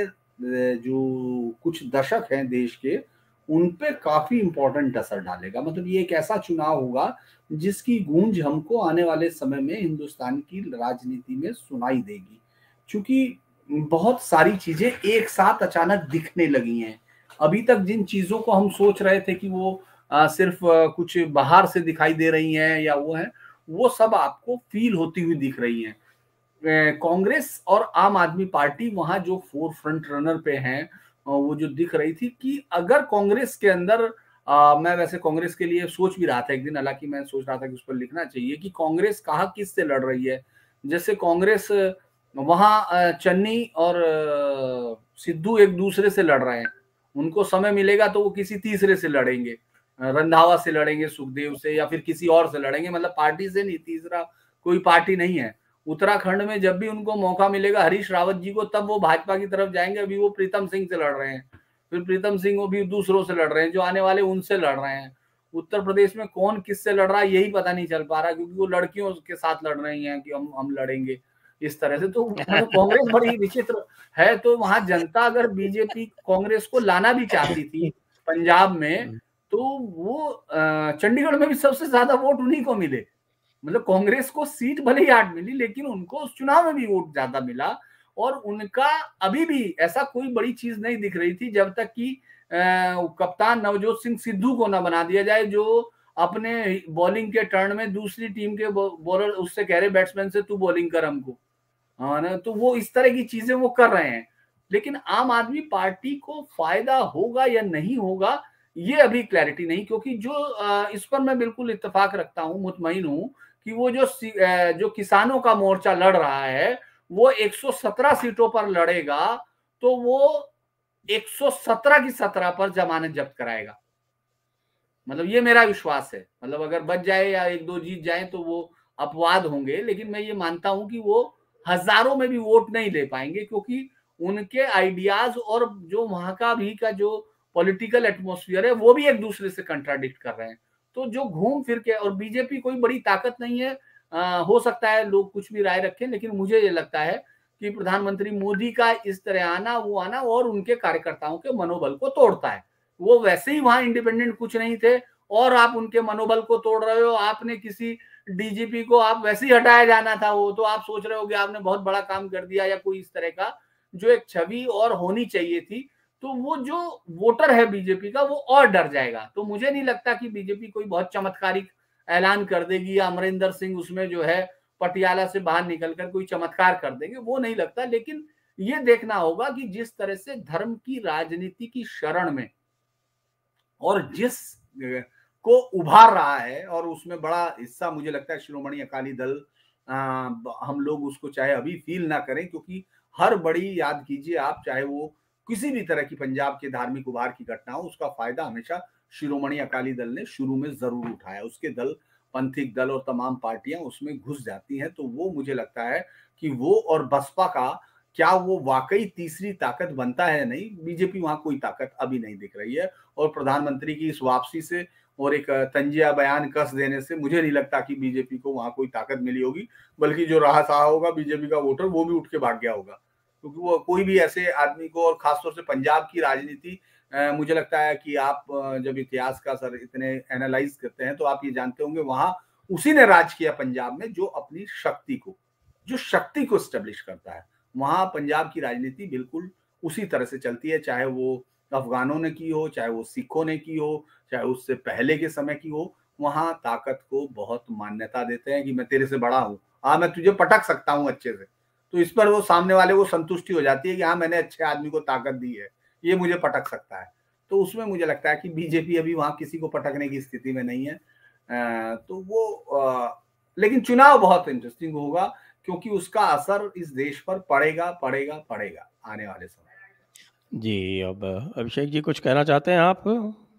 जो कुछ दशक हैं देश के, उन पे काफी इंपॉर्टेंट असर डालेगा। मतलब ये एक ऐसा चुनाव होगा जिसकी गूंज हमको आने वाले समय में हिंदुस्तान की राजनीति में सुनाई देगी, क्योंकि बहुत सारी चीजें एक साथ अचानक दिखने लगी हैं। अभी तक जिन चीजों को हम सोच रहे थे कि वो सिर्फ कुछ बाहर से दिखाई दे रही हैं या वो है, वो सब आपको फील होती हुई दिख रही हैं। कांग्रेस और आम आदमी पार्टी वहां जो 4 फ्रंट रनर पे हैं, वो जो दिख रही थी कि अगर कांग्रेस के अंदर, मैं वैसे कांग्रेस के लिए सोच भी रहा था एक दिन, हालांकि मैं सोच रहा था कि उस पर लिखना चाहिए कि कांग्रेस कहाँ किससे लड़ रही है। जैसे कांग्रेस वहां चन्नी और सिद्धू एक दूसरे से लड़ रहे हैं, उनको समय मिलेगा तो वो किसी तीसरे से लड़ेंगे, रंधावा से लड़ेंगे, सुखदेव से, या फिर किसी और से लड़ेंगे, मतलब पार्टी से नहीं, तीसरा कोई पार्टी नहीं है। उत्तराखंड में जब भी उनको मौका मिलेगा हरीश रावत जी को, तब वो भाजपा की तरफ जाएंगे। अभी वो प्रीतम सिंह से लड़ रहे हैं, फिर प्रीतम सिंह वो भी दूसरों से लड़ रहे हैं, जो आने वाले उनसे लड़ रहे हैं। उत्तर प्रदेश में कौन किससे लड़ रहा है यही पता नहीं चल पा रहा, क्योंकि वो लड़कियों के साथ लड़ रही हैं कि हम लड़ेंगे इस तरह से। तो मतलब कांग्रेस बड़ी विचित्र है। तो वहां जनता अगर बीजेपी कांग्रेस को लाना भी चाहती थी पंजाब में, तो वो चंडीगढ़ में भी सबसे ज्यादा वोट उन्हीं को मिले। मतलब कांग्रेस को सीट भले ही 8 मिली, लेकिन उनको उस चुनाव में भी वोट ज्यादा मिला। और उनका अभी भी ऐसा कोई बड़ी चीज नहीं दिख रही थी जब तक कि कप्तान नवजोत सिंह सिद्धू को ना बना दिया जाए, जो अपने बॉलिंग के टर्न में दूसरी टीम के बॉलर उससे कह रहे बैट्समैन से, तू बॉलिंग कर हमको, हाँ ना। तो वो इस तरह की चीजें वो कर रहे हैं। लेकिन आम आदमी पार्टी को फायदा होगा या नहीं होगा ये अभी क्लैरिटी नहीं, क्योंकि जो इस पर मैं बिल्कुल इत्तेफाक रखता हूं, मुतमईन हूं कि वो जो किसानों का मोर्चा लड़ रहा है वो 117 सीटों पर लड़ेगा, तो वो 117 की 17 पर जमानत जब्त कराएगा। मतलब ये मेरा विश्वास है। मतलब अगर बच जाए या 1-2 जीत जाए तो वो अपवाद होंगे, लेकिन मैं ये मानता हूं कि वो हजारों में भी वोट नहीं ले पाएंगे, क्योंकि उनके आइडियाज और जो वहां का भी का जो पॉलिटिकल एटमॉस्फेयर है वो भी एक दूसरे से कंट्राडिक्ट कर रहे हैं। तो जो घूम फिर के, और बीजेपी कोई बड़ी ताकत नहीं है, हो सकता है लोग कुछ भी राय रखें, लेकिन मुझे ये लगता है कि प्रधानमंत्री मोदी का इस तरह आना और उनके कार्यकर्ताओं के मनोबल को तोड़ता है। वो वैसे ही वहां इंडिपेंडेंट कुछ नहीं थे और आप उनके मनोबल को तोड़ रहे हो। आपने किसी डीजीपी को आप वैसे ही हटाया जाना था, वो तो आप सोच रहे हो कि आपने बहुत बड़ा काम कर दिया या कोई इस तरह का जो एक छवि और होनी चाहिए थी। तो वो जो वोटर है बीजेपी का वो और डर जाएगा। तो मुझे नहीं लगता कि बीजेपी कोई बहुत चमत्कारिक ऐलान कर देगी या अमरिंदर सिंह उसमें जो है पटियाला से बाहर निकलकर कोई चमत्कार कर देंगे, वो नहीं लगता। लेकिन ये देखना होगा कि जिस तरह से धर्म की राजनीति की शरण में और जिस को उभार रहा है, और उसमें बड़ा हिस्सा मुझे लगता है श्रोमणी अकाली दल, हम लोग उसको चाहे अभी फील ना करें, क्योंकि हर बड़ी, याद कीजिए आप, चाहे वो किसी भी तरह की पंजाब के धार्मिक उभार की घटना हो, उसका फायदा हमेशा शिरोमणि अकाली दल ने शुरू में जरूर उठाया। उसके दल, पंथिक दल और तमाम पार्टियां उसमें घुस जाती हैं। तो वो मुझे लगता है कि वो और बसपा का क्या वो वाकई तीसरी ताकत बनता है? नहीं, बीजेपी वहां कोई ताकत अभी नहीं दिख रही है। और प्रधानमंत्री की इस वापसी से और एक तंजिया बयान कस देने से मुझे नहीं लगता कि बीजेपी को वहां कोई ताकत मिली होगी, बल्कि जो रहा सहा होगा बीजेपी का वोटर वो भी उठ के भाग गया होगा। क्योंकि वो कोई भी ऐसे आदमी को, और खासतौर से पंजाब की राजनीति, मुझे लगता है कि आप जब इतिहास का सर इतने एनालाइज करते हैं तो आप ये जानते होंगे वहां उसी ने राज किया पंजाब में जो अपनी शक्ति को स्टेब्लिश करता है। वहां पंजाब की राजनीति बिल्कुल उसी तरह से चलती है, चाहे वो अफगानों ने की हो, चाहे वो सिखों ने की हो, चाहे उससे पहले के समय की हो। वहां ताकत को बहुत मान्यता देते हैं कि मैं तेरे से बड़ा हूं, हाँ मैं तुझे पटक सकता हूं अच्छे से। तो इस पर वो सामने वाले को संतुष्टि हो जाती है कि हाँ मैंने अच्छे आदमी को ताकत दी है, ये मुझे पटक सकता है। तो उसमें मुझे लगता है कि बीजेपी अभी वहां किसी को पटकने की स्थिति में नहीं है। तो वो लेकिन चुनाव बहुत इंटरेस्टिंग होगा, क्योंकि उसका असर इस देश पर पड़ेगा आने वाले समय। जी, अब अभिषेक जी कुछ कहना चाहते हैं आप?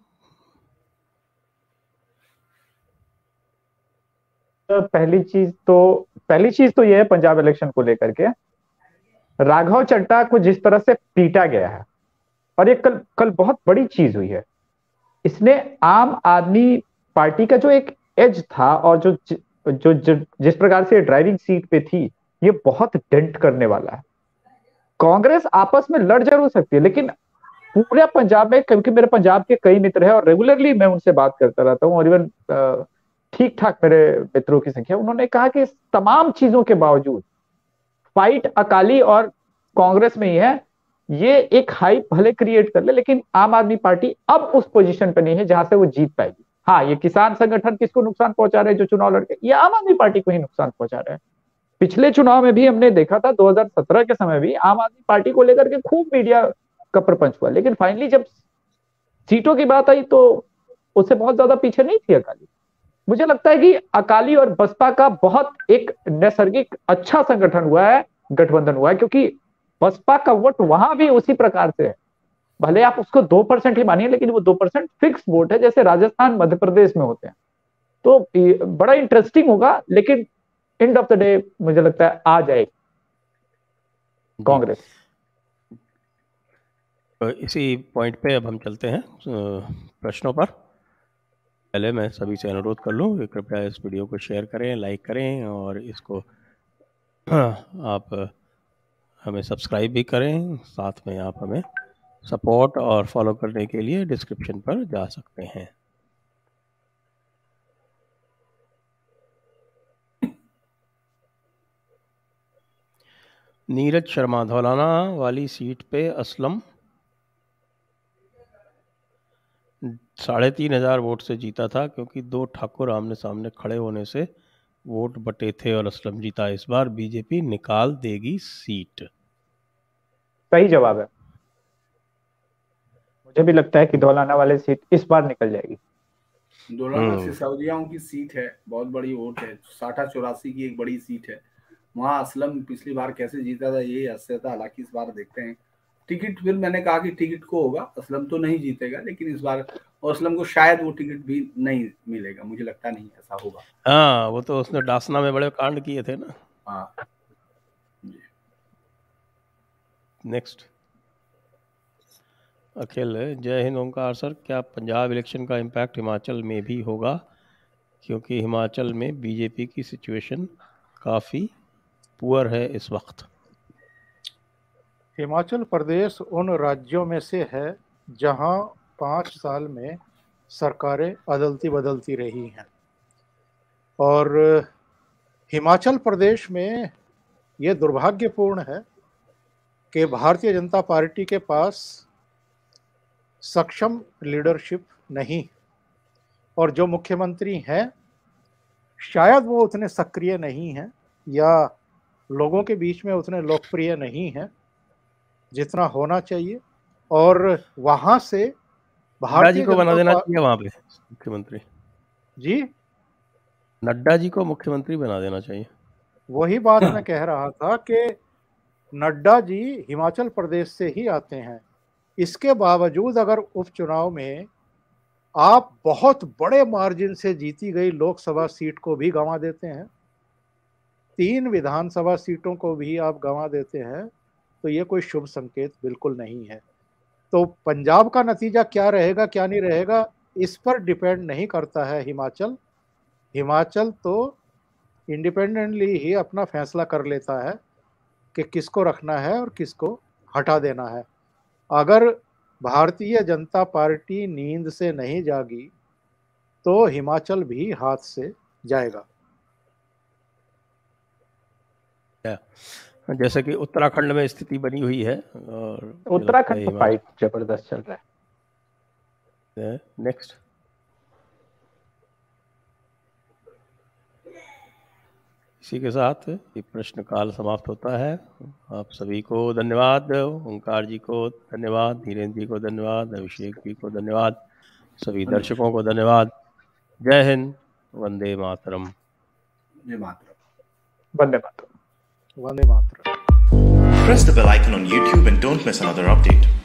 पहली चीज तो ये है पंजाब इलेक्शन को लेकर के, राघव चड्ढा को जिस तरह से पीटा गया है, और ये कल बहुत बड़ी चीज हुई है। इसने आम आदमी पार्टी का जो एक एज था और जिस प्रकार से ड्राइविंग सीट पे थी, ये बहुत डेंट करने वाला है। कांग्रेस आपस में लड़ जरूर सकती है, लेकिन पूरे पंजाब में, क्योंकि मेरे पंजाब के कई मित्र हैं और रेगुलरली मैं उनसे बात करता रहता हूँ, और इवन ठीक ठाक मेरे मित्रों की संख्या, उन्होंने कहा कि इस तमाम चीजों के बावजूद फाइट अकाली और कांग्रेस में ही है। ये एक हाइप भले क्रिएट कर ले, लेकिन आम आदमी पार्टी अब उस पोजीशन पे नहीं है जहां से वो जीत पाएगी। हाँ, ये किसान संगठन किसको नुकसान पहुंचा रहे हैं जो चुनाव लड़के, ये आम आदमी पार्टी को ही नुकसान पहुंचा रहे हैं। पिछले चुनाव में भी हमने देखा था, 2017 के समय भी आम आदमी पार्टी को लेकर के खूब मीडिया का प्रपंच हुआ, लेकिन फाइनली जब सीटों की बात आई तो उससे बहुत ज्यादा पीछे नहीं थी अकाली। मुझे लगता है कि अकाली और बसपा का बहुत एक नैसर्गिक अच्छा संगठन हुआ है, गठबंधन हुआ है, क्योंकि बसपा का वोट वहां भी उसी प्रकार से है। भले आप उसको 2% ही मानिए, लेकिन वो 2% फिक्स वोट है, जैसे राजस्थान मध्य प्रदेश में होते हैं। तो बड़ा इंटरेस्टिंग होगा, लेकिन एंड ऑफ द डे मुझे लगता है आ जाएगी कांग्रेस। इसी पॉइंट पे अब हम चलते हैं प्रश्नों पर। पहले मैं सभी से अनुरोध कर लूँ कि कृपया इस वीडियो को शेयर करें, लाइक करें और इसको आप हमें सब्सक्राइब भी करें। साथ में आप हमें सपोर्ट और फॉलो करने के लिए डिस्क्रिप्शन पर जा सकते हैं। नीरज शर्मा धौलाना वाली सीट पे असलम 3,500 वोट से जीता था, क्योंकि 2 ठाकुर आमने सामने खड़े होने से वोट बटे थे और असलम जीता। इस बार बीजेपी निकाल देगी सीट। सही जवाब है। मुझे भी लगता है कि धौलाना वाले सीट इस बार निकल जाएगी। धौलाना सिसोदियाओं की सीट है, बहुत बड़ी वोट है, 60-84 की एक बड़ी सीट है। वहां असलम पिछली बार कैसे जीता था ये आश्चर्य था। हालांकि इस बार देखते हैं टिकट, फिर मैंने कहा कि टिकट को होगा, असलम तो नहीं जीतेगा, लेकिन इस बार असलम को शायद वो टिकट भी नहीं मिलेगा, मुझे लगता नहीं ऐसा होगा। हाँ, वो तो उसने डासना में बड़े कांड किए थे ना। हाँ। नेक्स्ट अखिल, जय हिंद ओंकार सर, क्या पंजाब इलेक्शन का इम्पैक्ट हिमाचल में भी होगा? क्योंकि हिमाचल में बीजेपी की सिचुएशन काफ़ी पुअर है इस वक्त। हिमाचल प्रदेश उन राज्यों में से है जहां 5 साल में सरकारें अदलती बदलती रही हैं, और हिमाचल प्रदेश में ये दुर्भाग्यपूर्ण है कि भारतीय जनता पार्टी के पास सक्षम लीडरशिप नहीं, और जो मुख्यमंत्री हैं शायद वो उतने सक्रिय नहीं हैं या लोगों के बीच में उतने लोकप्रिय नहीं हैं जितना होना चाहिए। और वहां से नड्डा जी को बना देना चाहिए वहां पे मुख्यमंत्री। जी, नड्डा जी को मुख्यमंत्री बना देना चाहिए। वही बात मैं कह रहा था कि नड्डा जी हिमाचल प्रदेश से ही आते हैं। इसके बावजूद अगर उपचुनाव में आप बहुत बड़े मार्जिन से जीती गई लोकसभा सीट को भी गंवा देते हैं, 3 विधानसभा सीटों को भी आप गंवा देते हैं, तो ये कोई शुभ संकेत बिल्कुल नहीं है। तो पंजाब का नतीजा क्या रहेगा क्या नहीं रहेगा, इस पर डिपेंड नहीं करता है हिमाचल। हिमाचल तो इंडिपेंडेंटली ही अपना फैसला कर लेता है कि किसको रखना है और किसको हटा देना है। अगर भारतीय जनता पार्टी नींद से नहीं जागी तो हिमाचल भी हाथ से जाएगा। जैसे कि उत्तराखंड में स्थिति बनी हुई है, और उत्तराखंड तो फाइट जबरदस्त चल रहा है। नेक्स्ट, इसी के साथ ये प्रश्न काल समाप्त होता है। आप सभी को धन्यवाद, ओंकार जी को धन्यवाद, धीरेन्द्र जी को धन्यवाद, अभिषेक जी को धन्यवाद, सभी दर्शकों को धन्यवाद। जय Hind, Vande Mataram. Vande Mataram. Vande Mataram. Vande Mataram. Press the bell icon on YouTube and don't miss another update.